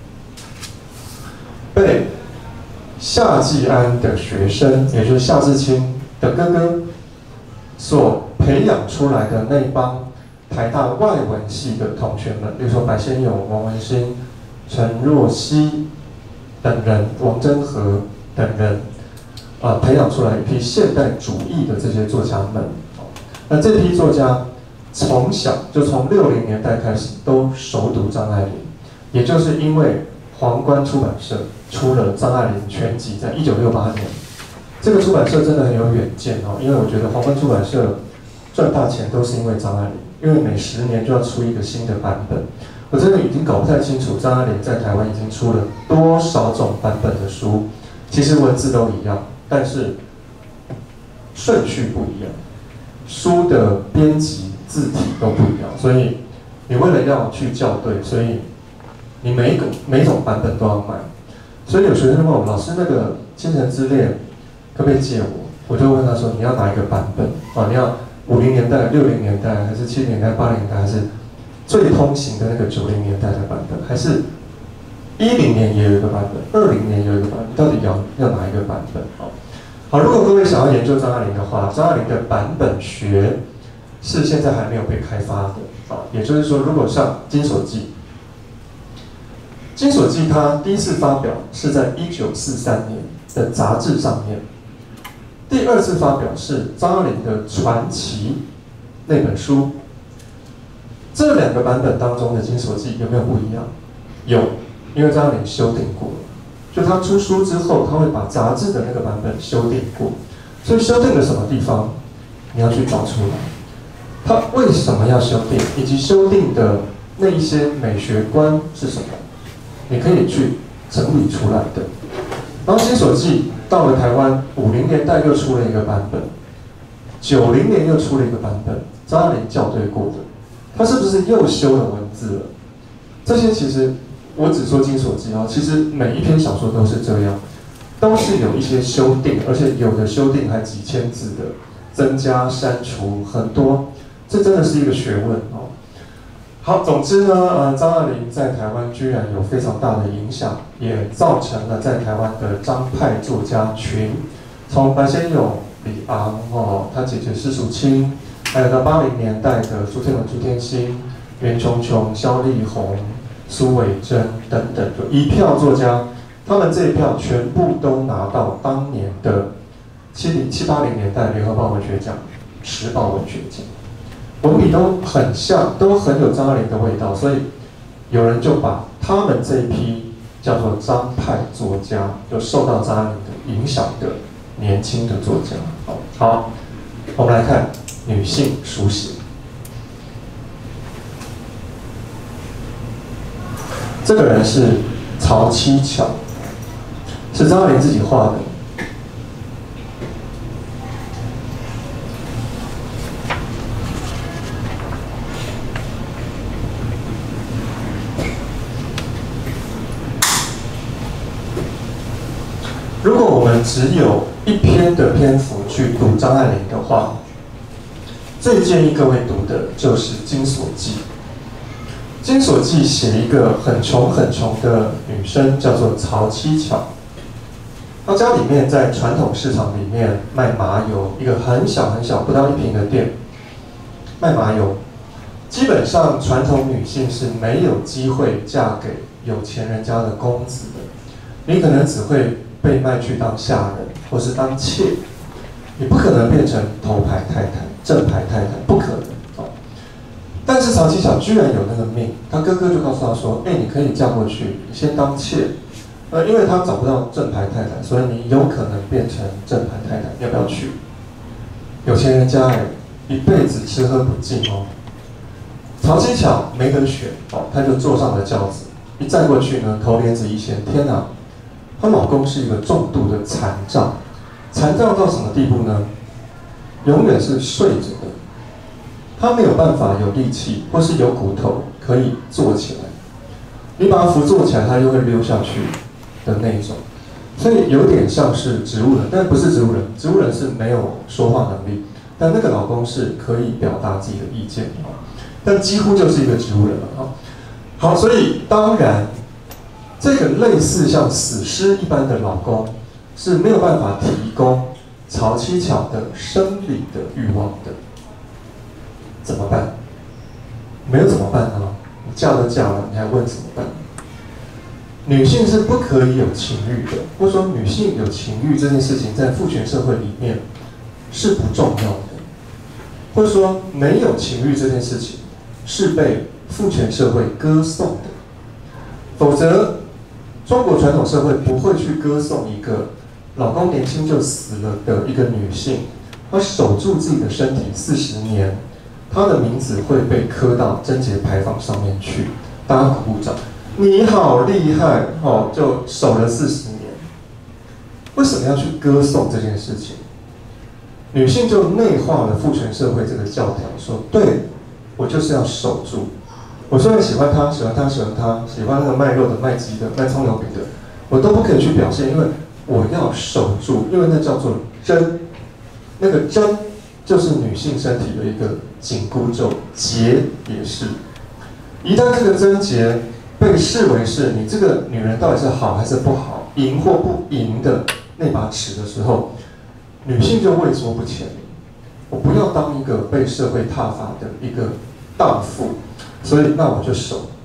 被夏季安的学生，也就是夏志清的哥哥所培养出来的那帮台大外文系的同学们，比如说白先勇、王文兴、陈若曦等人，王真和等人，培养出来一批现代主义的这些作家们。那这批作家从小就从60年代开始都熟读张爱玲，也就是因为皇冠出版社出了张爱玲全集，在1968年，这个出版社真的很有远见哦，因为我觉得皇冠出版社赚大钱都是因为张爱玲，因为每10年就要出一个新的版本。我真的已经搞不太清楚张爱玲在台湾已经出了多少种版本的书，其实文字都一样，但是顺序不一样，书的编辑字体都不一样，所以你为了要去校对，所以你每一种版本都要买。所以有学生问我，老师那个《倾城之恋》可不可以借我？我就问他说，你要哪一个版本？你要50年代、60年代，还是70年代、80年代，还是最通行的那个90年代的版本，还是10年也有一个版本，20年也有一个版本？到底要哪一个版本？好，如果各位想要研究张爱玲的话，张爱玲的版本学是现在还没有被开发的。也就是说，如果像《金锁记》， 金锁记它第一次发表是在1943年的杂志上面，第二次发表是张爱玲的《传奇》那本书。这两个版本当中的金锁记有没有不一样？有，因为张爱玲修订过了。就他出书之后，他会把杂志的那个版本修订过，所以修订了什么地方，你要去找出来。他为什么要修订，以及修订的那一些美学观是什么，你可以去整理出来的。然后金锁记到了台湾，50年代又出了一个版本，90年又出了一个版本，张爱玲校对过的，他是不是又修了文字了？这些其实。我只说金锁记其实每一篇小说都是这样，都是有一些修订，而且有的修订还几千字的，增加、删除很多，这真的是一个学问好，总之呢，张爱玲在台湾居然有非常大的影响，也造成了在台湾的张派作家群，从白先勇、李昂他姐姐施淑清，还有到80年代的朱天文、朱天心、袁琼琼、萧丽红。苏伟珍等等，就一票作家，他们这一票全部都拿到当年的70、80年代联合报文学奖、时报文学奖，文笔都很像，都很有张爱玲的味道，所以有人就把他们这一批叫做张派作家，就受到张爱玲的影响的年轻的作家。好，我们来看女性书写。这个人是曹七巧，是张爱玲自己画的。如果我们只有一篇的篇幅去读张爱玲的话，最建议各位读的就是《金锁记》。金锁记写一个很穷很穷的女生，叫做曹七巧。她家里面在传统市场里面卖麻油，一个很小很小不到1坪的店，卖麻油。基本上传统女性是没有机会嫁给有钱人家的公子的，你可能只会被卖去当下人，或是当妾，你不可能变成头牌太太、正牌太太，不可能。但是曹七巧居然有那个命，他哥哥就告诉他说：“你可以嫁过去，你先当妾。因为他找不到正牌太太，所以你有可能变成正牌太太，要不要去？”有钱人家一辈子吃喝不尽曹七巧没得选他就坐上了轿子，一站过去呢，头帘子一掀，天哪！她老公是一个重度的残障，残障到什么地步呢？永远是睡着的。他没有办法有力气，或是有骨头可以坐起来。你把他扶坐起来，他又会溜下去的那一种，所以有点像是植物人，但不是植物人。植物人是没有说话能力，但那个老公是可以表达自己的意见但几乎就是一个植物人了好，所以当然，这个类似像死尸一般的老公是没有办法提供曹七巧的生理的欲望的。怎么办？没有怎么办呢？你嫁都嫁了，你还问怎么办？女性是不可以有情欲的，或者说女性有情欲这件事情，在父权社会里面是不重要的，或者说没有情欲这件事情是被父权社会歌颂的。否则，中国传统社会不会去歌颂一个老公年轻就死了的一个女性，她守住自己的身体40年。他的名字会被刻到贞节牌坊上面去，大家鼓鼓掌，你好厉害就守了40年。为什么要去歌颂这件事情？女性就内化了父权社会这个教条，说对，我就是要守住。我虽然喜欢他，喜欢他，喜欢他，喜欢那个卖肉的、卖鸡的、卖葱油饼的，我都不可以去表现，因为我要守住，因为那叫做贞，那个贞。就是女性身体的一个紧箍咒，结也是。一旦这个贞结被视为是你这个女人到底是好还是不好，赢或不赢的那把尺的时候，女性就畏缩不前。我不要当一个被社会挞伐的一个荡妇，所以那我就守。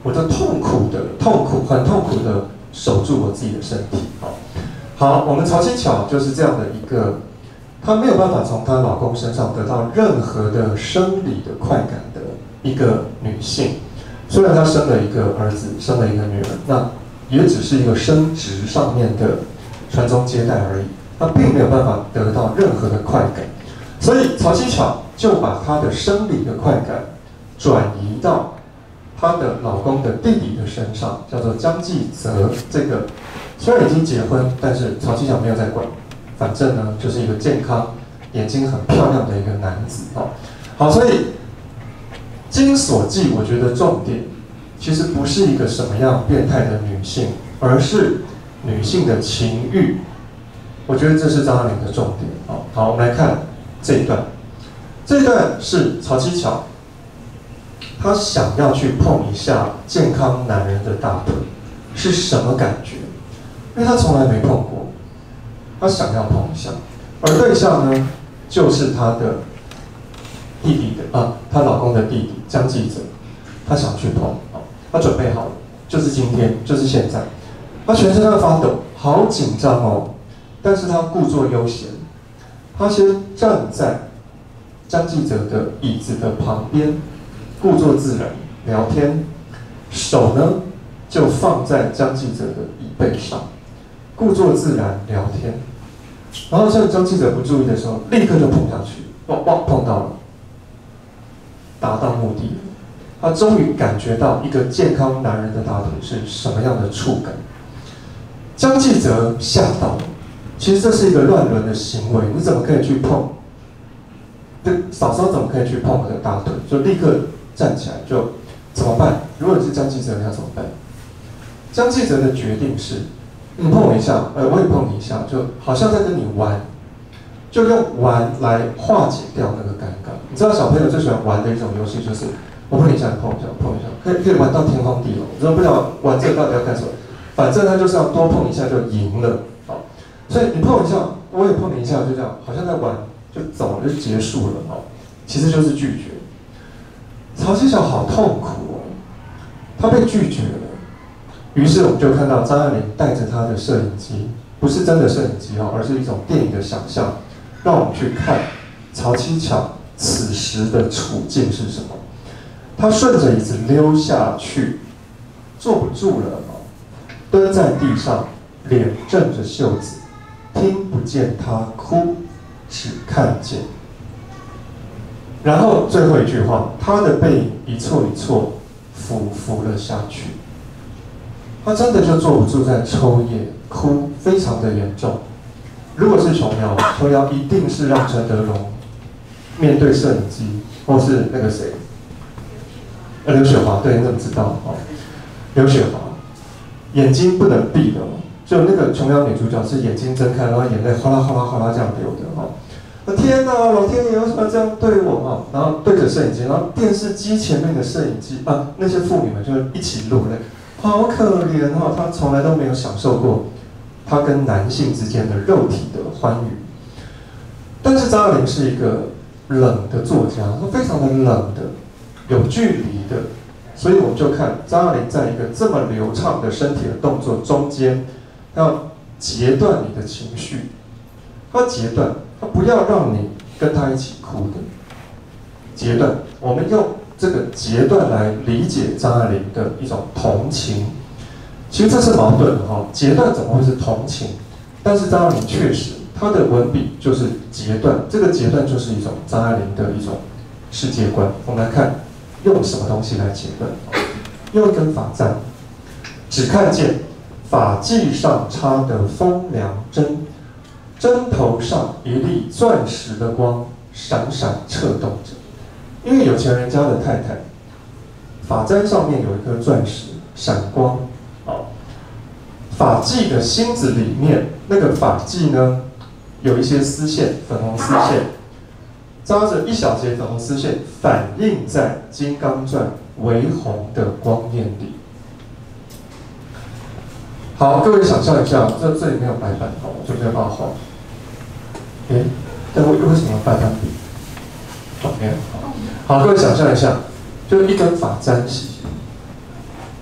我就很痛苦的守住我自己的身体。好，我们曹七巧就是这样的一个，她没有办法从她老公身上得到任何的生理的快感的一个女性。虽然她生了一个儿子，生了一个女儿，那也只是一个生殖上面的传宗接代而已，她并没有办法得到任何的快感。所以曹七巧就把她的生理的快感转移到她的老公的弟弟的身上，叫做江继泽。这个虽然已经结婚，但是曹七巧没有在管，反正呢就是一个健康、眼睛很漂亮的一个男子。好，所以《金锁记》我觉得重点其实不是一个什么样变态的女性，而是女性的情欲。我觉得这是张爱玲的重点。好，我们来看这一段。这一段是曹七巧，她想要去碰一下健康男人的大腿，是什么感觉？因为她从来没碰过，她想要碰一下，而对象呢，就是她的弟弟的她老公的弟弟江继泽，她想去碰，她准备好了，就是今天，就是现在，她全身在发抖，好紧张哦，但是她故作悠闲，她先站在江继泽的椅子的旁边，故作自然聊天，手呢就放在江继泽的椅背上，故作自然聊天，然后趁江继泽不注意的时候，立刻就碰下去，碰到了，达到目的了。他终于感觉到一个健康男人的大腿是什么样的触感。江继泽吓到了，其实这是一个乱伦的行为，你怎么可以去碰？嫂嫂怎么可以去碰我的大腿？就立刻站起来，就怎么办？如果你是江继泽，你要怎么办？江继泽的决定是，你碰我一下，我也碰你一下，就好像在跟你玩，就用玩来化解掉那个尴尬。你知道小朋友最喜欢玩的一种游戏就是我碰你一下，你碰我一下，碰一下，可以玩到天荒地老。你知道不知道玩这个到底要干什么？反正他就是要多碰一下就赢了。好，所以你碰我一下，我也碰你一下，就这样，好像在玩。就走了，就结束了其实就是拒绝。曹七巧好痛苦哦，她被拒绝了。于是我们就看到张爱玲带着她的摄影机，不是真的摄影机而是一种电影的想象，让我们去看曹七巧此时的处境是什么。她顺着椅子溜下去，坐不住了蹲在地上，脸正着袖子，听不见她哭。只看见，然后最后一句话，他的背影一错一错俯了下去。他真的就坐不住，在抽噎，哭非常的严重。如果是琼瑶一定是让陈德容面对摄影机，或是那个谁，刘雪华，对，你怎么知道？刘雪华眼睛不能闭的就那个琼瑶女主角是眼睛睁开，然后眼泪哗啦哗啦哗啦这样流的天哪，老天爷为什么要这样对我然后对着摄影机，然后电视机前面的摄影机那些妇女们就一起落泪，好可怜她从来都没有享受过她跟男性之间的肉体的欢愉。但是张爱玲是一个冷的作家，她非常的冷的，有距离的，所以我们就看张爱玲在一个这么流畅的身体的动作中间，她要截断你的情绪，她截断。他不要让你跟他一起哭的截断，我们用这个截断来理解张爱玲的一种同情。其实这是矛盾的截断怎么会是同情？但是张爱玲确实，她的文笔就是截断，这个截断就是一种张爱玲的一种世界观。我们来看用什么东西来截断？用一根发簪，只看见发髻上插的风凉针。针头上一粒钻石的光，闪闪掣动着。因为有钱人家的太太，发簪上面有一颗钻石，闪光。发髻的芯子里面，那个发髻呢，有一些丝线，粉红丝线，扎着一小节粉红丝线，反映在金刚钻微红的光面里。好，各位想象一下，这里没有白板我就没有办法画。但为什么白板笔？没有。好，各位想象一下，就一根发簪，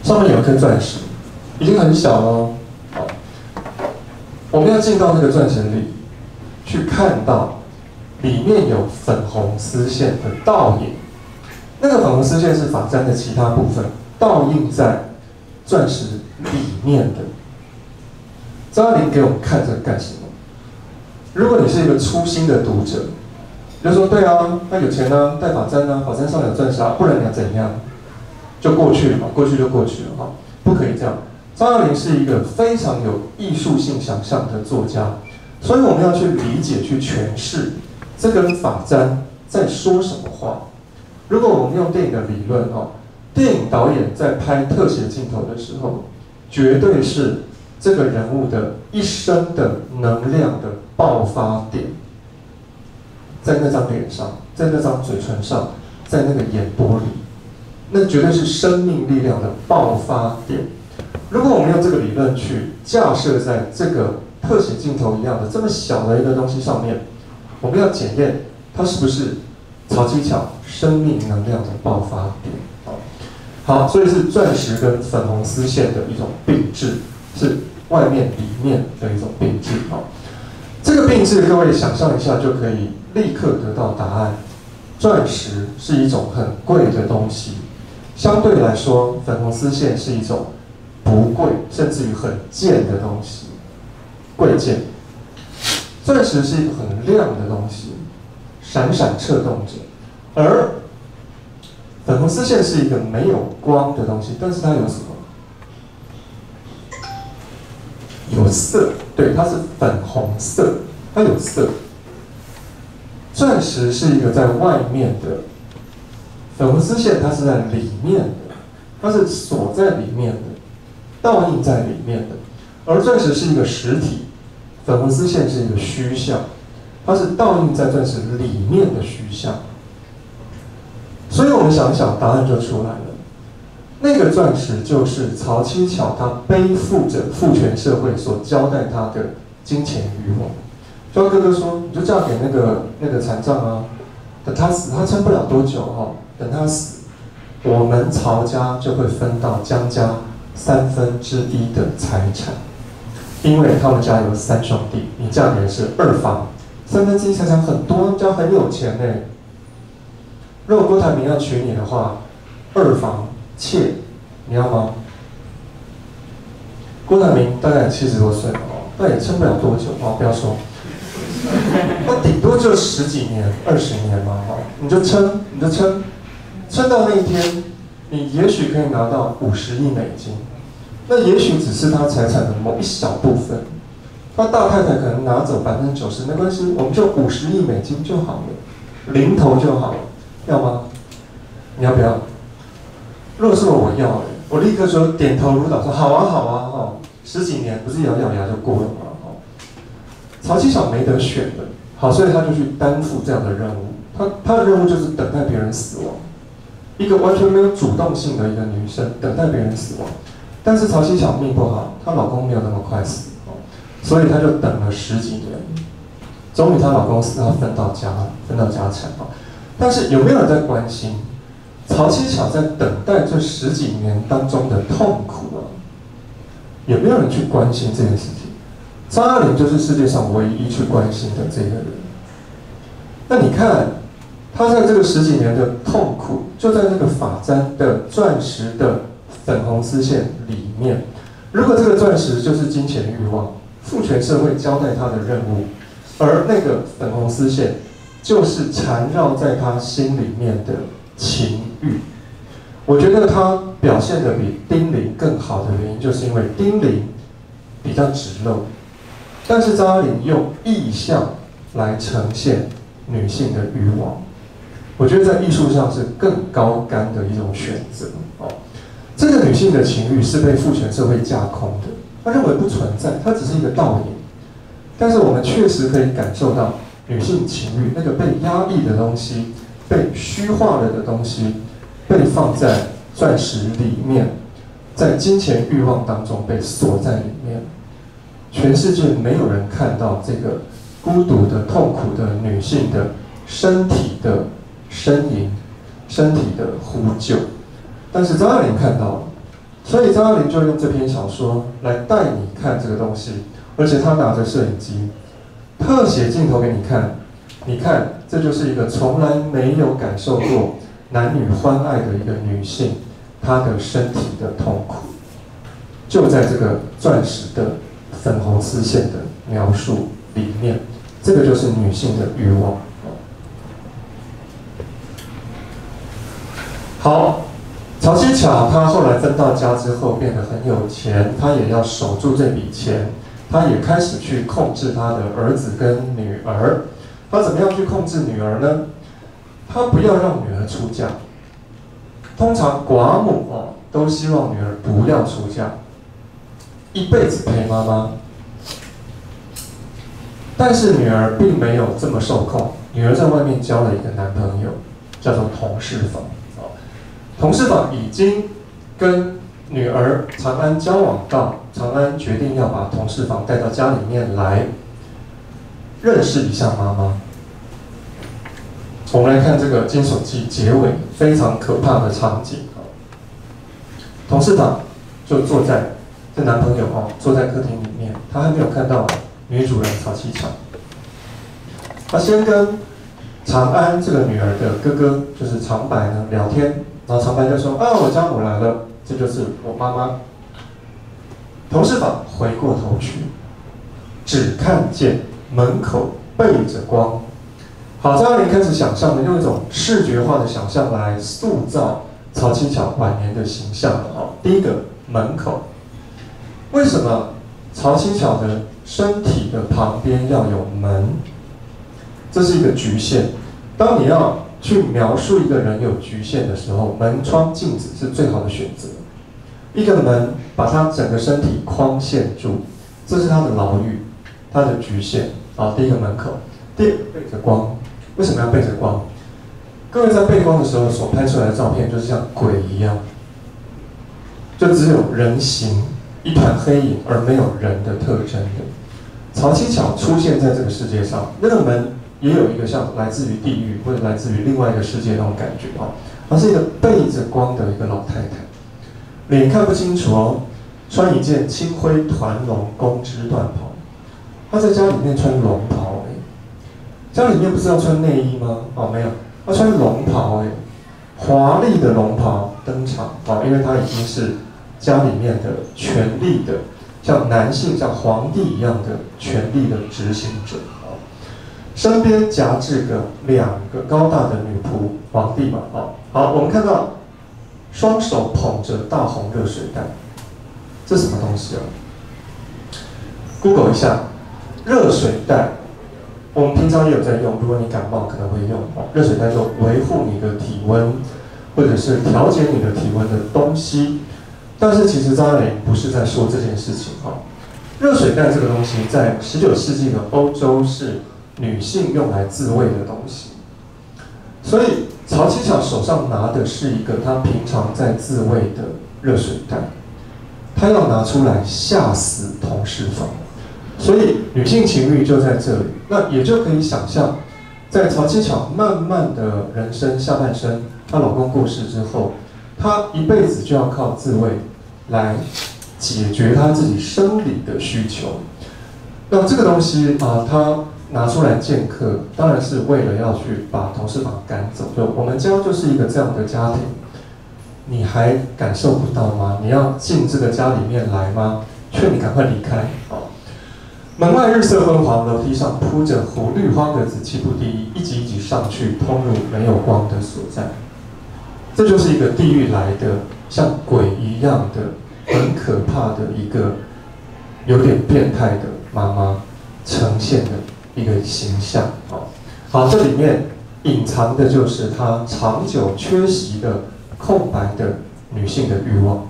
上面有一颗钻石，已经很小了哦。好，我们要进到那个钻石里，去看到里面有粉红丝线的倒影。那个粉红丝线是发簪的其他部分，倒映在钻石里面的。张爱玲给我们看这个干什么？如果你是一个粗心的读者，你就说对啊，他有钱啊，戴发簪啊，发簪上有钻石啊，不然你要怎样？就过去了嘛，过去就过去了哈，不可以这样。张爱玲是一个非常有艺术性想象的作家，所以我们要去理解、去诠释这根发簪在说什么话。如果我们用电影的理论哦，电影导演在拍特写镜头的时候，绝对是这个人物的一生的能量的爆发点，在那张脸上，在那张嘴唇上，在那个眼波里，那绝对是生命力量的爆发点。如果我们用这个理论去架设在这个特写镜头一样的这么小的一个东西上面，我们要检验它是不是曹七巧生命能量的爆发点。好，所以是钻石跟粉红丝线的一种并置，是外面里面的一种并置。这个并置各位想象一下就可以立刻得到答案。钻石是一种很贵的东西，相对来说，粉红丝线是一种不贵，甚至于很贱的东西，贵贱。钻石是一个很亮的东西，闪闪掣动着，而粉红丝线是一个没有光的东西，但是它有什么？有色，对，它是粉红色，它有色。钻石是一个在外面的，粉红丝线它是在里面的，它是锁在里面的，倒映在里面的。而钻石是一个实体，粉红丝线是一个虚像，它是倒映在钻石里面的虚像。所以我们想一想，答案就出来了。那个钻石就是曹七巧他背负着父权社会所交代他的金钱欲望。就像哥哥说，你就嫁给那个残障啊，等他死，他撑不了多久哈，等他死，我们曹家就会分到江家1/3的财产，因为他们家有3兄弟，你嫁给的是2房，1/3财产很多，他们家很有钱呢。如果郭台铭要娶你的话，2房妾，你要吗？郭台铭大概70多岁了哦，那也撑不了多久哦，不要说，那顶多就10几年、20年嘛哦，你就撑，撑到那一天，你也许可以拿到50亿美金，那也许只是他财产的某一小部分，他大太太可能拿走90%，没关系，我们就50亿美金就好了，零头就好了。要吗？你要不要？如果是我要的，我立刻说点头如捣，说好啊好啊哈，10几年不是咬咬牙就过了吗？哈，曹七巧没得选的，好，所以他就去担负这样的任务。他的任务就是等待别人死亡，一个完全没有主动性的一个女生等待别人死亡。但是曹七巧命不好，她老公没有那么快死，所以她就等了10几年，终于她老公死，她分到家产啊。但是有没有人在关心曹七巧在等待这10几年当中的痛苦啊？有没有人去关心这件事情？张爱玲就是世界上唯一去关心的这个人。那你看，他在这个10几年的痛苦，就在那个发簪的钻石的粉红丝线里面。如果这个钻石就是金钱欲望，父权社会交代他的任务，而那个粉红丝线就是缠绕在他心里面的情欲。我觉得他表现得比丁玲更好的原因，就是因为丁玲比较直露，但是张爱玲用意象来呈现女性的欲望。我觉得在艺术上是更高竿的一种选择哦。这个女性的情欲是被父权社会架空的，她认为不存在，它只是一个倒影。但是我们确实可以感受到女性情欲那个被压抑的东西，被虚化了的东西，被放在钻石里面，在金钱欲望当中被锁在里面。全世界没有人看到这个孤独的、痛苦的女性的身体的呻吟、身体的呼救，但是张爱玲看到了， 所以张爱玲就用这篇小说来带你看这个东西，而且她拿着摄影机，特写镜头给你看。你看，这就是一个从来没有感受过男女欢爱的一个女性，她的身体的痛苦，就在这个钻石的粉红丝线的描述里面，这个就是女性的欲望。好，曹七巧她后来分到家之后变得很有钱，她也要守住这笔钱，她也开始去控制她的儿子跟女儿。她怎么样去控制女儿呢？她不要让女儿出嫁。通常寡母都希望女儿不要出嫁，一辈子陪妈妈。但是女儿并没有这么受控，女儿在外面交了一个男朋友，叫做童世坊。童世坊已经跟女儿长安交往到，长安决定要把童世坊带到家里面来，认识一下妈妈。我们来看这个《金锁记》结尾非常可怕的场景。童世坊就坐在这男朋友坐在客厅里面，他还没有看到女主人曹七巧。他先跟长安这个女儿的哥哥，就是长白呢聊天，然后长白就说：“啊，我家母来了，这就是我妈妈。”童世坊回过头去，只看见门口背着光。好，张爱玲开始想象的，用一种视觉化的想象来塑造曹七巧晚年的形象了。第一个，门口，为什么曹七巧的身体的旁边要有门？这是一个局限。当你要去描述一个人有局限的时候，门窗镜子是最好的选择。一个门把他整个身体框限住，这是他的牢狱，他的局限。好，第一个门口，第二个背着光。为什么要背着光？各位在背光的时候所拍出来的照片，就是像鬼一样，就只有人形，一团黑影，而没有人的特征的。曹七巧出现在这个世界上，那个门也有一个像来自于地狱或者来自于另外一个世界那种感觉它是一个背着光的一个老太太，脸看不清楚穿一件青灰团龙公织缎袍，她在家里面穿龙袍家里面不是要穿内衣吗？没有，要穿龙袍华丽的龙袍登场因为她已经是家里面的权力的，像男性像皇帝一样的权力的执行者身边夹着两个高大的女仆，皇帝嘛好，我们看到双手捧着大红热水袋，这是什么东西？Google 一下，热水袋。我们平常也有在用，如果你感冒可能会用热水袋，就维护你的体温，或者是调节你的体温的东西。但是其实张爱玲不是在说这件事情热水袋这个东西在19世纪的欧洲是女性用来自慰的东西，所以曹七巧手上拿的是一个她平常在自慰的热水袋，她要拿出来吓死童世坊。所以女性情欲就在这里，那也就可以想象，在曹七巧慢慢的人生下半生，她老公过世之后，她一辈子就要靠自慰来解决她自己生理的需求。那这个东西她拿出来见客，当然是为了要去把童世坊赶走。就我们家就是一个这样的家庭，你还感受不到吗？你要进这个家里面来吗？劝你赶快离开门外日色昏黄，楼梯上铺着湖绿花格子，起步第一，一级一级上去，通入没有光的所在。这就是一个地狱来的，像鬼一样的、很可怕的一个有点变态的妈妈呈现的一个形象好，这里面隐藏的就是她长久缺席的空白的女性的欲望。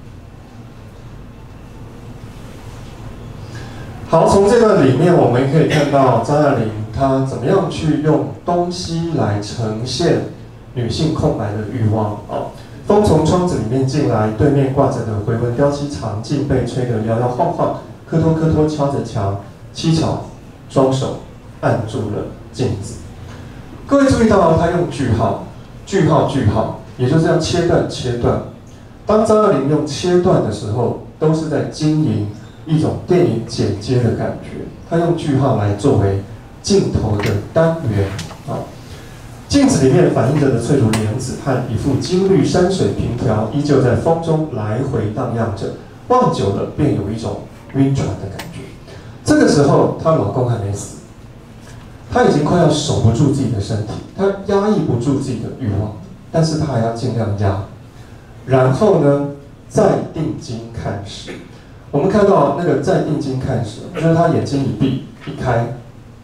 好，从这段里面我们可以看到张爱玲她怎么样去用东西来呈现女性空白的欲望风从窗子里面进来，对面挂着的回纹雕漆长镜被吹得摇摇晃晃，磕托磕托敲着墙，七巧双手按住了镜子。各位注意到她用句号，句号，句号，也就是这样切断切断。 当张爱玲用切断的时候，都是在经营一种电影剪接的感觉。她用句号来作为镜头的单元啊。镜子里面反映着的翠竹莲子和一副金绿山水平条，依旧在风中来回荡漾着，望久了便有一种晕船的感觉。这个时候，她老公还没死，她已经快要守不住自己的身体，她压抑不住自己的欲望，但是她还要尽量压。然后呢，再定睛看时，我们看到那个再定睛看时，就是她眼睛一闭一开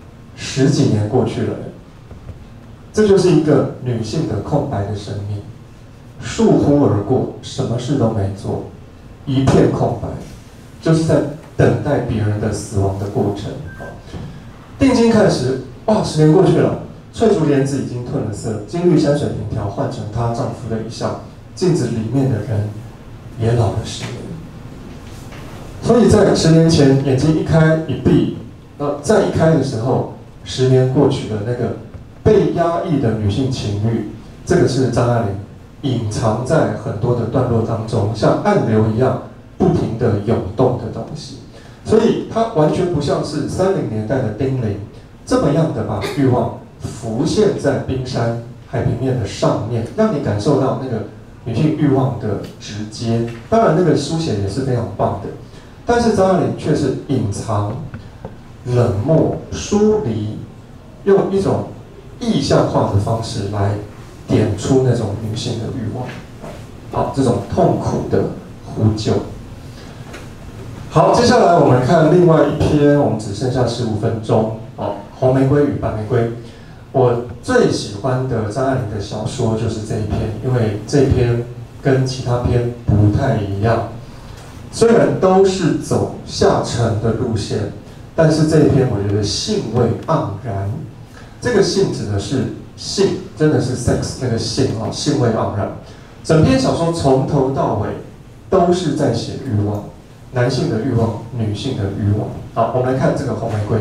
，10几年过去了。这就是一个女性的空白的生命，倏忽而过，什么事都没做，一片空白，就是在等待别人的死亡的过程。定睛看时，哇，10年过去了，翠竹莲子已经褪了色，金绿山水平条换成她丈夫的一笑，镜子里面的人也老了10年。所以在10年前，眼睛一开一闭，再一开的时候，10年过去的那个被压抑的女性情欲，这个是张爱玲隐藏在很多的段落当中，像暗流一样不停地涌动的东西。所以它完全不像是30年代的丁玲这么样的把欲望浮现在冰山海平面的上面，让你感受到那个女性欲望的直接。当然，那个书写也是非常棒的，但是张爱玲却是隐藏、冷漠、疏离，用一种意象化的方式来点出那种女性的欲望，好，这种痛苦的呼救。好，接下来我们看另外一篇，我们只剩下15分钟。红玫瑰与白玫瑰。我最喜欢的张爱玲的小说就是这一篇，因为这一篇跟其他篇不太一样。虽然都是走下沉的路线，但是这一篇我觉得兴味盎然。这个性指的是性，真的是 sex 那个性啊，兴味盎然。整篇小说从头到尾都是在写欲望，男性的欲望，女性的欲望。好，我们来看这个红玫瑰。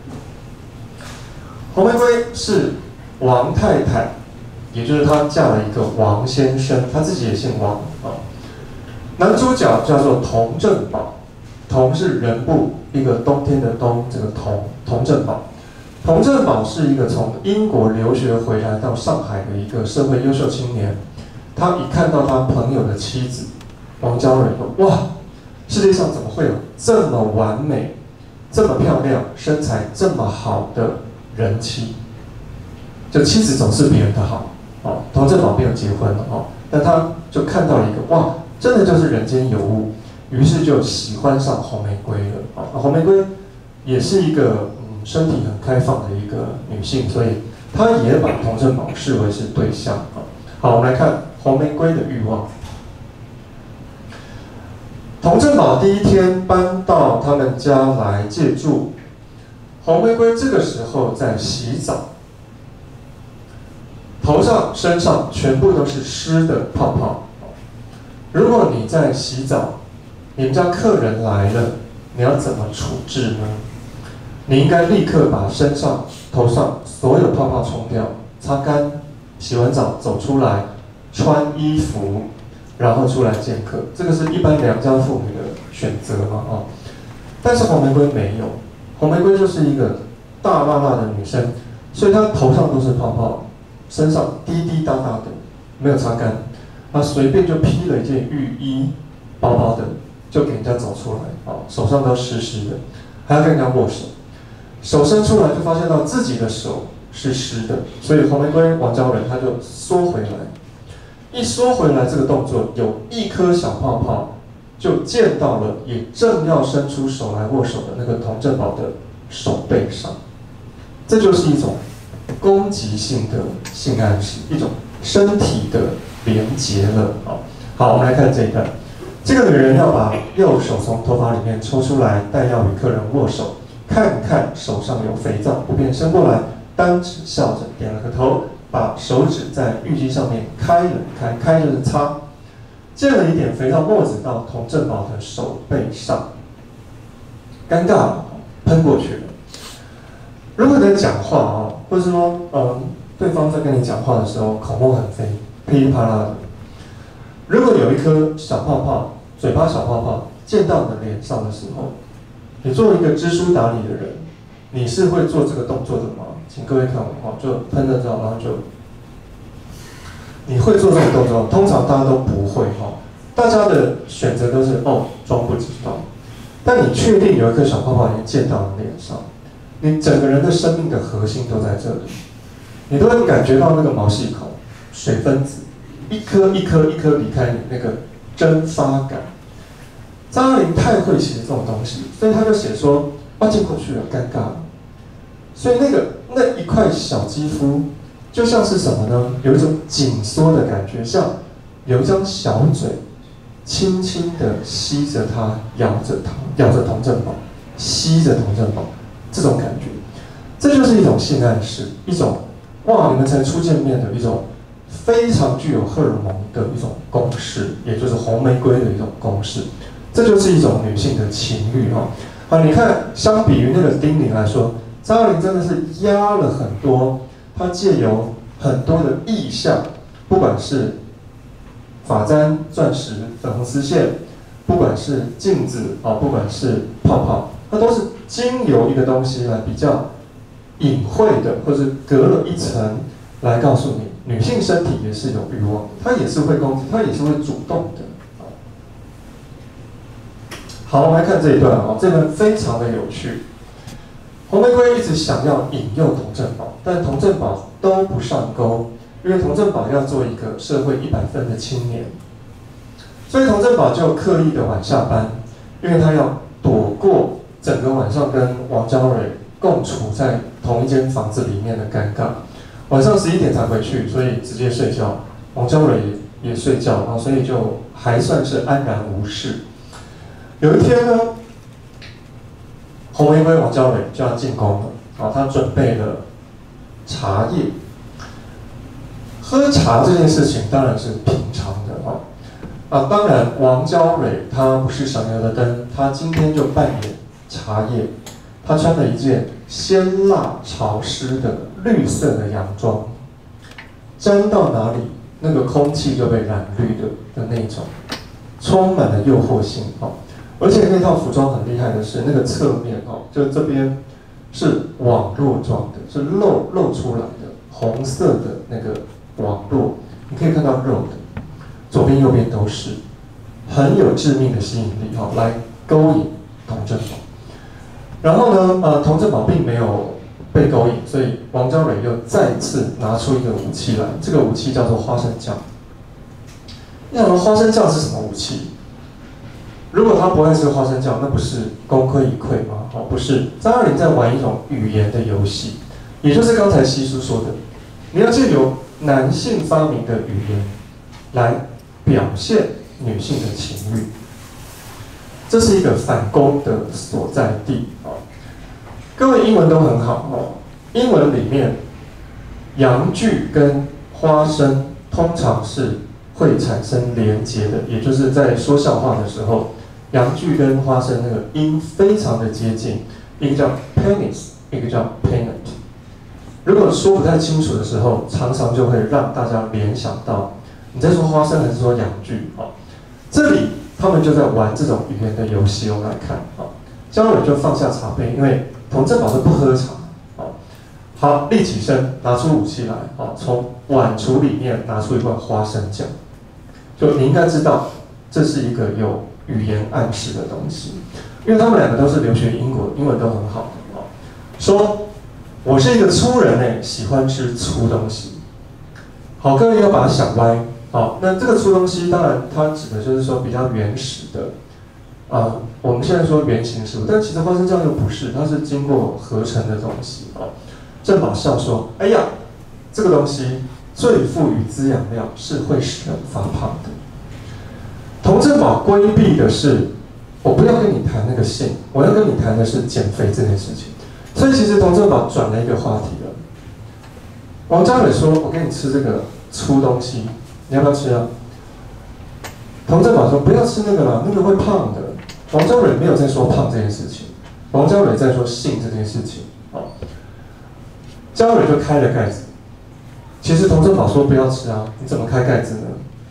红玫瑰是王太太，也就是她嫁了一个王先生，她自己也姓王啊。男主角叫做童振宝，童是人部一个冬天的冬，这个童振宝。童振宝是一个从英国留学回来到上海的一个社会优秀青年。他一看到他朋友的妻子王娇蕊，说：“哇，世界上怎么会有这么完美、这么漂亮、身材这么好的人妻？就妻子总是别人的好。”哦，童振宝没有结婚了哦，但他就看到了一个哇，真的就是人间尤物，于是就喜欢上红玫瑰了。哦，红玫瑰也是一个身体很开放的一个女性，所以她也把童振宝视为是对象。好，我们来看红玫瑰的欲望。童振宝第一天搬到他们家来借住，红玫瑰这个时候在洗澡，头上、身上全部都是湿的泡泡。如果你在洗澡，你们家客人来了，你要怎么处置呢？你应该立刻把身上、头上所有泡泡冲掉，擦干，洗完澡走出来，穿衣服，然后出来见客。这个是一般良家妇女的选择嘛？哦，但是红玫瑰没有，红玫瑰就是一个大辣辣的女生，所以她头上都是泡泡，身上滴滴答答的，没有擦干，她随便就披了一件浴衣，薄薄的就给人家走出来，哦，手上都湿湿的，还要跟人家握手。手伸出来就发现到自己的手是湿的，所以红玫瑰王娇蕊她就缩回来，一缩回来这个动作有一颗小泡泡就溅到了也正要伸出手来握手的那个童振宝的手背上，这就是一种攻击性的性暗示，一种身体的连结了。好，我们来看这一段，这个女人要把右手从头发里面抽出来，待要与客人握手。看看手上有肥皂，不便伸过来，单指笑着点了个头，把手指在浴巾上面开了开，开着擦，溅了一点肥皂沫子到童振宝的手背上，尴尬了，喷过去了。如果你在讲话啊，或者是说对方在跟你讲话的时候口沫很飞，噼里啪啦的， 如果有一颗小泡泡，嘴巴小泡泡溅到你的脸上的时候，你作为一个知书达理的人，你是会做这个动作的吗？请各位看我就喷了之后，然后就，你会做这个动作？通常大家都不会大家的选择都是装不知道。但你确定有一颗小泡泡已经溅到你脸上，你整个人的生命的核心都在这里，你都会感觉到那个毛细孔、水分子一颗一颗一颗离开你那个蒸发感。张爱玲太会写这种东西，所以他就写说，溅过去了，尴尬了。所以那一块小肌肤，就像是什么呢？有一种紧缩的感觉，像有一张小嘴，轻轻的吸着它，咬着童振宝，吸着童振宝，这种感觉，这就是一种性暗示，一种你们才初见面的一种非常具有荷尔蒙的一种攻势，也就是红玫瑰的一种攻势，这就是一种女性的情欲你看，相比于那个丁玲来说，张爱玲真的是压了很多，她借由很多的意象，不管是发簪、钻石、粉红丝线，不管是镜子不管是泡泡，它都是经由一个东西来比较隐晦的，或是隔了一层来告诉你，女性身体也是有欲望，她也是会攻击，她也是会主动的。好，我们来看这一段这段非常的有趣。红玫瑰一直想要引诱童振宝，但童振宝都不上钩，因为童振宝要做一个社会100分的青年，所以童振宝就刻意的晚下班，因为他要躲过整个晚上跟王娇蕊共处在同一间房子里面的尴尬。晚上11点才回去，所以直接睡觉，王娇蕊也睡觉所以就还算是安然无事。有一天呢，红玫瑰王娇蕊就要进宫了她准备了茶叶。喝茶这件事情当然是平常的当然王娇蕊她不是省油的灯，她今天就扮演茶叶。她穿了一件鲜辣潮湿的绿色的洋装，沾到哪里那个空气就被染绿的那种，充满了诱惑性而且那套服装很厉害的是，那个侧面就这边是网络状的，是露出来的红色的那个网络，你可以看到肉的，左边右边都是，很有致命的吸引力来勾引童振宝。然后呢，童振宝并没有被勾引，所以王娇蕊又再次拿出一个武器来，这个武器叫做花生酱。你想说花生酱是什么武器？如果他不爱吃花生酱，那不是功亏一篑吗？不是，张爱玲在玩一种语言的游戏，也就是刚才西叔说的，你要借由男性发明的语言来表现女性的情欲，这是一个反攻的所在地各位英文都很好英文里面洋具跟花生通常是会产生连结的，也就是在说笑话的时候，洋具跟花生那个音非常的接近，一个叫 penis， 一个叫 peanut。如果说不太清楚的时候，常常就会让大家联想到你在说花生还是说洋具这里他们就在玩这种语言的游戏。我们来看娇蕊就放下茶杯，因为童振宝是不喝茶好，立起身，拿出武器来从碗橱里面拿出一罐花生酱。就你应该知道，这是一个有语言暗示的东西，因为他们两个都是留学英国，英文都很好的说我是一个粗人喜欢吃粗东西。好，各位要把它想歪那这个粗东西，当然它指的就是说比较原始的我们现在说原型食物，但其实花生酱又不是，它是经过合成的东西振宝笑说：“哎呀，这个东西最富于滋养量，是会使人发胖的。”童振宝规避的是，我不要跟你谈那个性，我要跟你谈的是减肥这件事情。所以其实童振宝转了一个话题了。王嘉蕊说：“我跟你吃这个粗东西，你要不要吃啊？”童振宝说：“不要吃那个了，那个会胖的。”王嘉蕊没有在说胖这件事情，王嘉蕊在说性这件事情娇蕊就开了盖子。其实童振宝说不要吃啊，你怎么开盖子呢？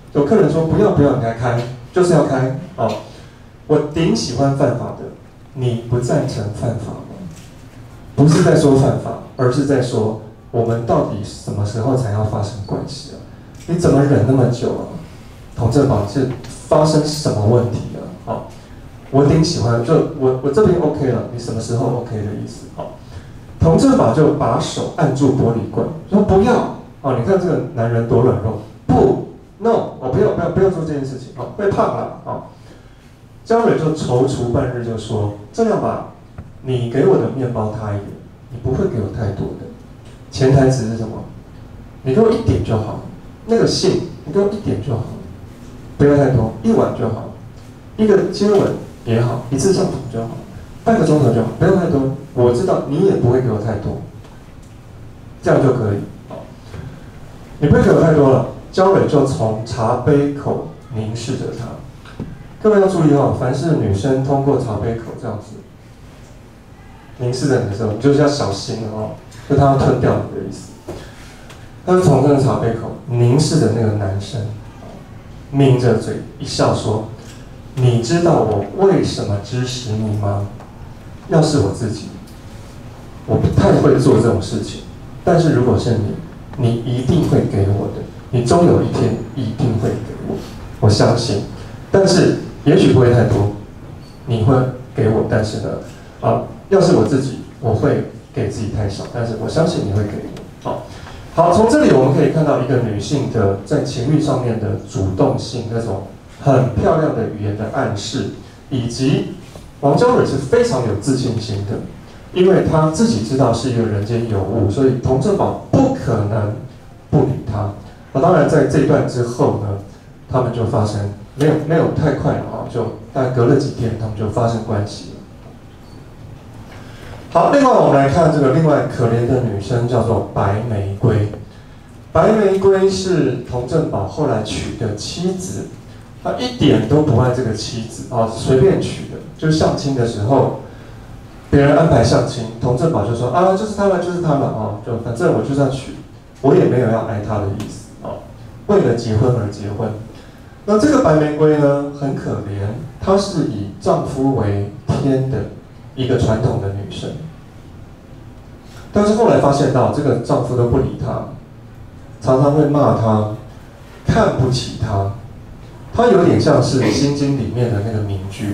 有客人说不要不要，你来开，就是要开哦。我顶喜欢犯法的，你不赞成犯法吗？不是在说犯法，而是在说我们到底什么时候才要发生关系啊？你怎么忍那么久啊？同正宝是发生什么问题啊？好，我顶喜欢，就我这边 OK 了，你什么时候 OK 的意思？好，同正宝就把手按住玻璃罐，说不要哦，你看这个男人多软弱，不 ，no， 哦不要做这件事情，哦会胖了，哦。焦蕊就踌躇半日，就说这样吧，你给我的面包他一点，你不会给我太多的。潜台词是什么？你给我一点就好，那个信你给我一点就好，不要太多，一碗就好，一个接吻也好，一次上床就好，半个钟头就好，不要太多。我知道你也不会给我太多，这样就可以。你不会给我太多了，焦蕊就从茶杯口凝视着他。各位要注意哦，凡是女生通过茶杯口这样子凝视着你的时候，你就是要小心了哦，就他要吞掉你的意思。他就从这个茶杯口凝视着那个男生，抿着嘴一笑说：“你知道我为什么支持你吗？要是我自己，我不太会做这种事情，但是如果是你，你一定会给我的，你终有一天一定会给我，我相信。但是也许不会太多，你会给我，但是呢，要是我自己，我会给自己太少，但是我相信你会给我。好，从这里我们可以看到一个女性的在情欲上面的主动性，那种很漂亮的语言的暗示，以及王娇蕊是非常有自信心的，因为她自己知道是一个人间尤物，所以童正宝不可能不理她。当然在这一段之后呢，他们就发生没有太快了啊，就大概隔了几天，他们就发生关系了。好，另外我们来看这个另外可怜的女生，叫做白玫瑰。白玫瑰是童正宝后来娶的妻子，他一点都不爱这个妻子啊，随便娶的。就相亲的时候，别人安排相亲，童正宝就说啊，就是他了，就是他了啊，就反正我就是要娶，我也没有要爱他的意思啊，为了结婚而结婚。那这个白玫瑰呢，很可怜，她是以丈夫为天的一个传统的女生，但是后来发现到这个丈夫都不理她，常常会骂她，看不起她。她有点像是《心经》里面的那个名句：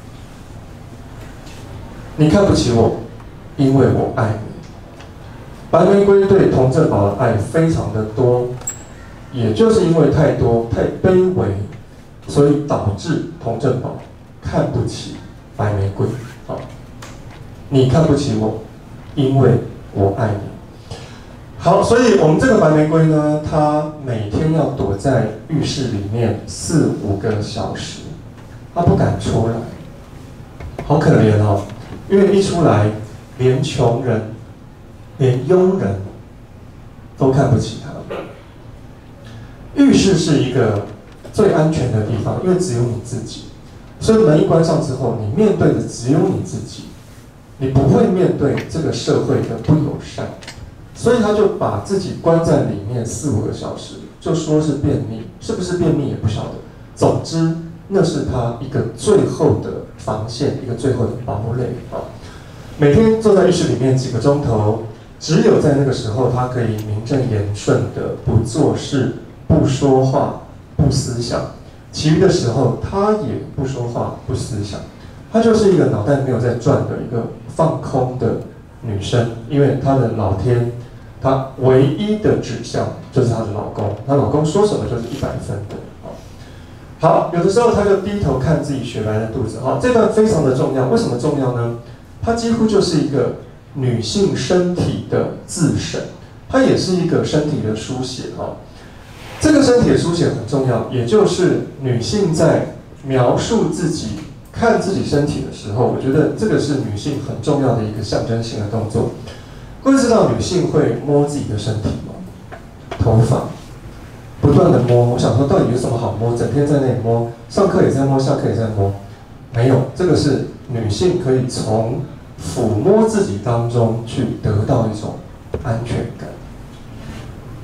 你看不起我，因为我爱你。白玫瑰对童正宝的爱非常的多，也就是因为太多太卑微，所以导致童正宝看不起白玫瑰。你看不起我，因为我爱你。好，所以我们这个白玫瑰呢，她每天要躲在浴室里面4、5个小时，她不敢出来，好可怜哦。因为一出来，连穷人、连佣人都看不起她。浴室是一个最安全的地方，因为只有你自己，所以门一关上之后，你面对的只有你自己。你不会面对这个社会的不友善，所以他就把自己关在里面4、5个小时，就说是便秘，是不是便秘也不晓得。总之，那是他一个最后的防线，一个最后的堡垒啊。每天坐在浴室里面几个钟头，只有在那个时候，他可以名正言顺的不做事、不说话、不思想，其余的时候他也不说话、不思想。她就是一个脑袋没有在转的一个放空的女生，因为她的老天，她唯一的指向就是她的老公，她老公说什么就是100分的。好，有的时候她就低头看自己雪白的肚子。好，这段非常的重要，为什么重要呢？它几乎就是一个女性身体的自审，它也是一个身体的书写。这个身体的书写很重要，也就是女性在描述自己。看自己身体的时候，我觉得这个是女性很重要的一个象征性的动作。各位知道女性会摸自己的身体吗？头发，不断的摸。我想说，到底有什么好摸？整天在那里摸，上课也在摸，下课也在摸。没有，这个是女性可以从抚摸自己当中去得到一种安全感。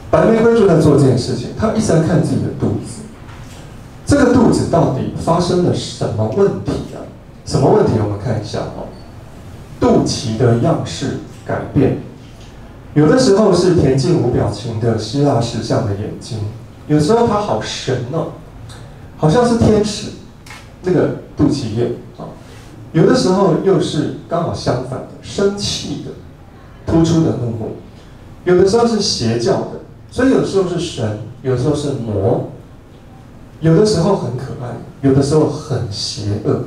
白玫瑰就在做这件事情，她一直在看自己的肚子，这个肚子到底发生了什么问题啊？什么问题？我们看一下哦，肚脐的样式改变，有的时候是恬静无表情的希腊石像的眼睛，有时候它好神哦，好像是天使那个肚脐眼啊，有的时候又是刚好相反的，生气的、突出的怒目，有的时候是邪教的。所以有的时候是神，有的时候是魔，有的时候很可爱，有的时候很邪恶。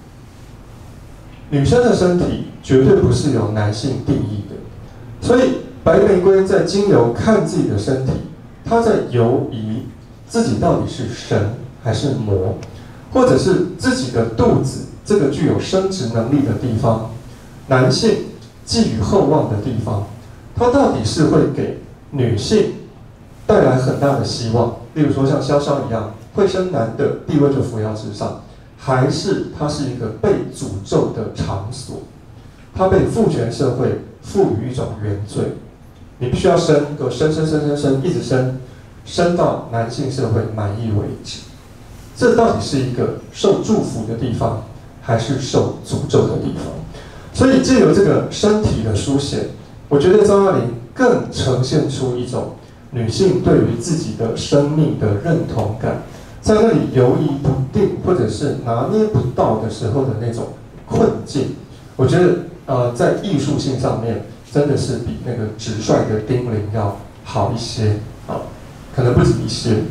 女生的身体绝对不是由男性定义的，所以白玫瑰在经由看自己的身体，她在犹疑自己到底是神还是魔，或者是自己的肚子这个具有生殖能力的地方，男性寄予厚望的地方，它到底是会给女性带来很大的希望，例如说像萧萧一样会生男的地位就扶摇直上，还是它是一个被诅咒的场所，它被父权社会赋予一种原罪，你必须要生，给我生，一直生到男性社会满意为止。这到底是一个受祝福的地方，还是受诅咒的地方？所以借由这个身体的书写，我觉得张爱玲更呈现出一种女性对于自己的生命的认同感，在那里犹疑不定，或者是拿捏不到的时候的那种困境，我觉得在艺术性上面真的是比那个直率的丁玲要好一些啊，可能不止一些。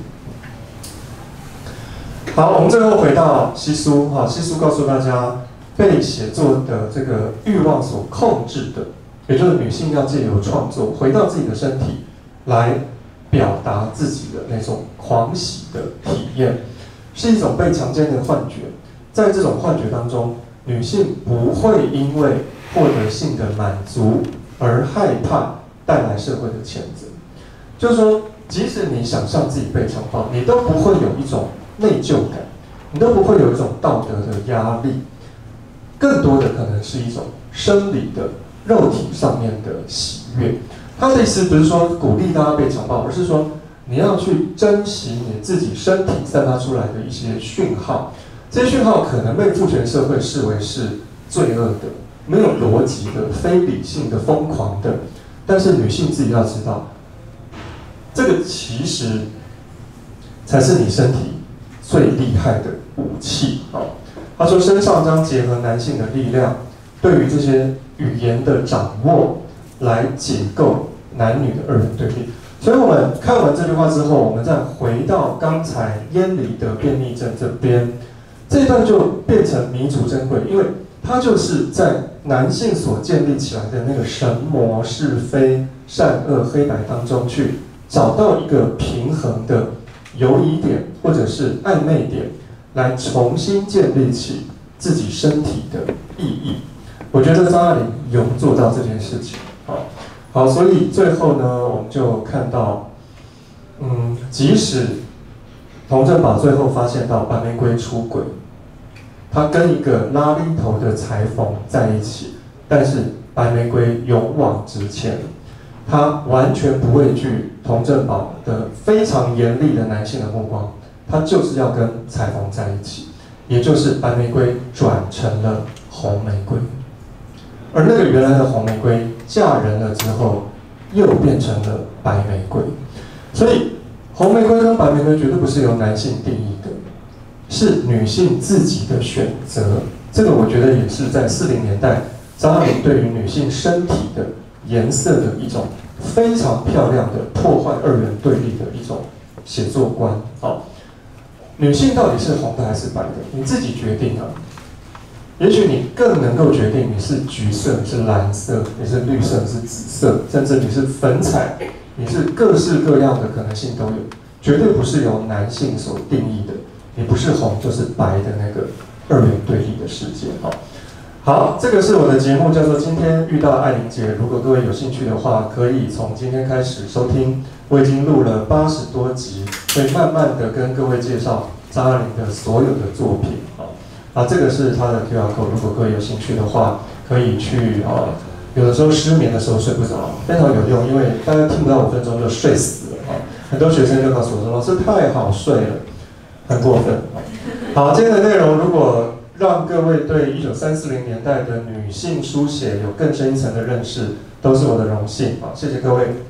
好，我们最后回到西苏哈，西苏告诉大家，被写作的这个欲望所控制的，也就是女性要借由创作回到自己的身体来表达自己的那种狂喜的体验，是一种被强奸的幻觉。在这种幻觉当中，女性不会因为获得性的满足而害怕带来社会的谴责。就是说，即使你想象自己被强暴，你都不会有一种内疚感，你都不会有一种道德的压力，更多的可能是一种生理的、肉体上面的喜悦。他的意思不是说鼓励大家被强暴，而是说你要去珍惜你自己身体散发出来的一些讯号，这些讯号可能被父权社会视为是罪恶的、没有逻辑的、非理性的、疯狂的，但是女性自己要知道，这个其实才是你身体最厉害的武器啊！他说，身上将结合男性的力量，对于这些语言的掌握，来解构男女的二元对立。所以我们看完这句话之后，我们再回到刚才燕离的便秘症这边，这一段就变成弥足珍贵，因为它就是在男性所建立起来的那个神魔是非、善恶黑白当中去找到一个平衡的游移点或者是暧昧点，来重新建立起自己身体的意义。我觉得张爱玲有做到这件事情。好，所以最后呢，我们就看到，即使童振宝最后发现到白玫瑰出轨，他跟一个拉力头的裁缝在一起，但是白玫瑰勇往直前，他完全不畏惧童振宝的非常严厉的男性的目光，他就是要跟裁缝在一起，也就是白玫瑰转成了红玫瑰。而那个原来的红玫瑰嫁人了之后，又变成了白玫瑰。所以，红玫瑰跟白玫瑰绝对不是由男性定义的，是女性自己的选择。这个我觉得也是在40年代张爱玲对于女性身体的颜色的一种非常漂亮的破坏二元对立的一种写作观。女性到底是红的还是白的，你自己决定啊。也许你更能够决定你是橘色，你是蓝色，你是绿色，你是紫色，甚至你是粉彩，你是各式各样的可能性都有，绝对不是由男性所定义的。你不是红就是白的那个二元对立的世界。好，这个是我的节目，叫做今天遇到爱玲姐。如果各位有兴趣的话，可以从今天开始收听。我已经录了80多集，会慢慢的跟各位介绍张爱玲的所有的作品。这个是它的 QR code， 如果各位有兴趣的话，可以去有的时候失眠的时候睡不着，非常有用，因为大家听不到5分钟就睡死了很多学生就告诉我说：“老师太好睡了，很过分。”好，今天的内容如果让各位对1930年代的女性书写有更深一层的认识，都是我的荣幸啊！谢谢各位。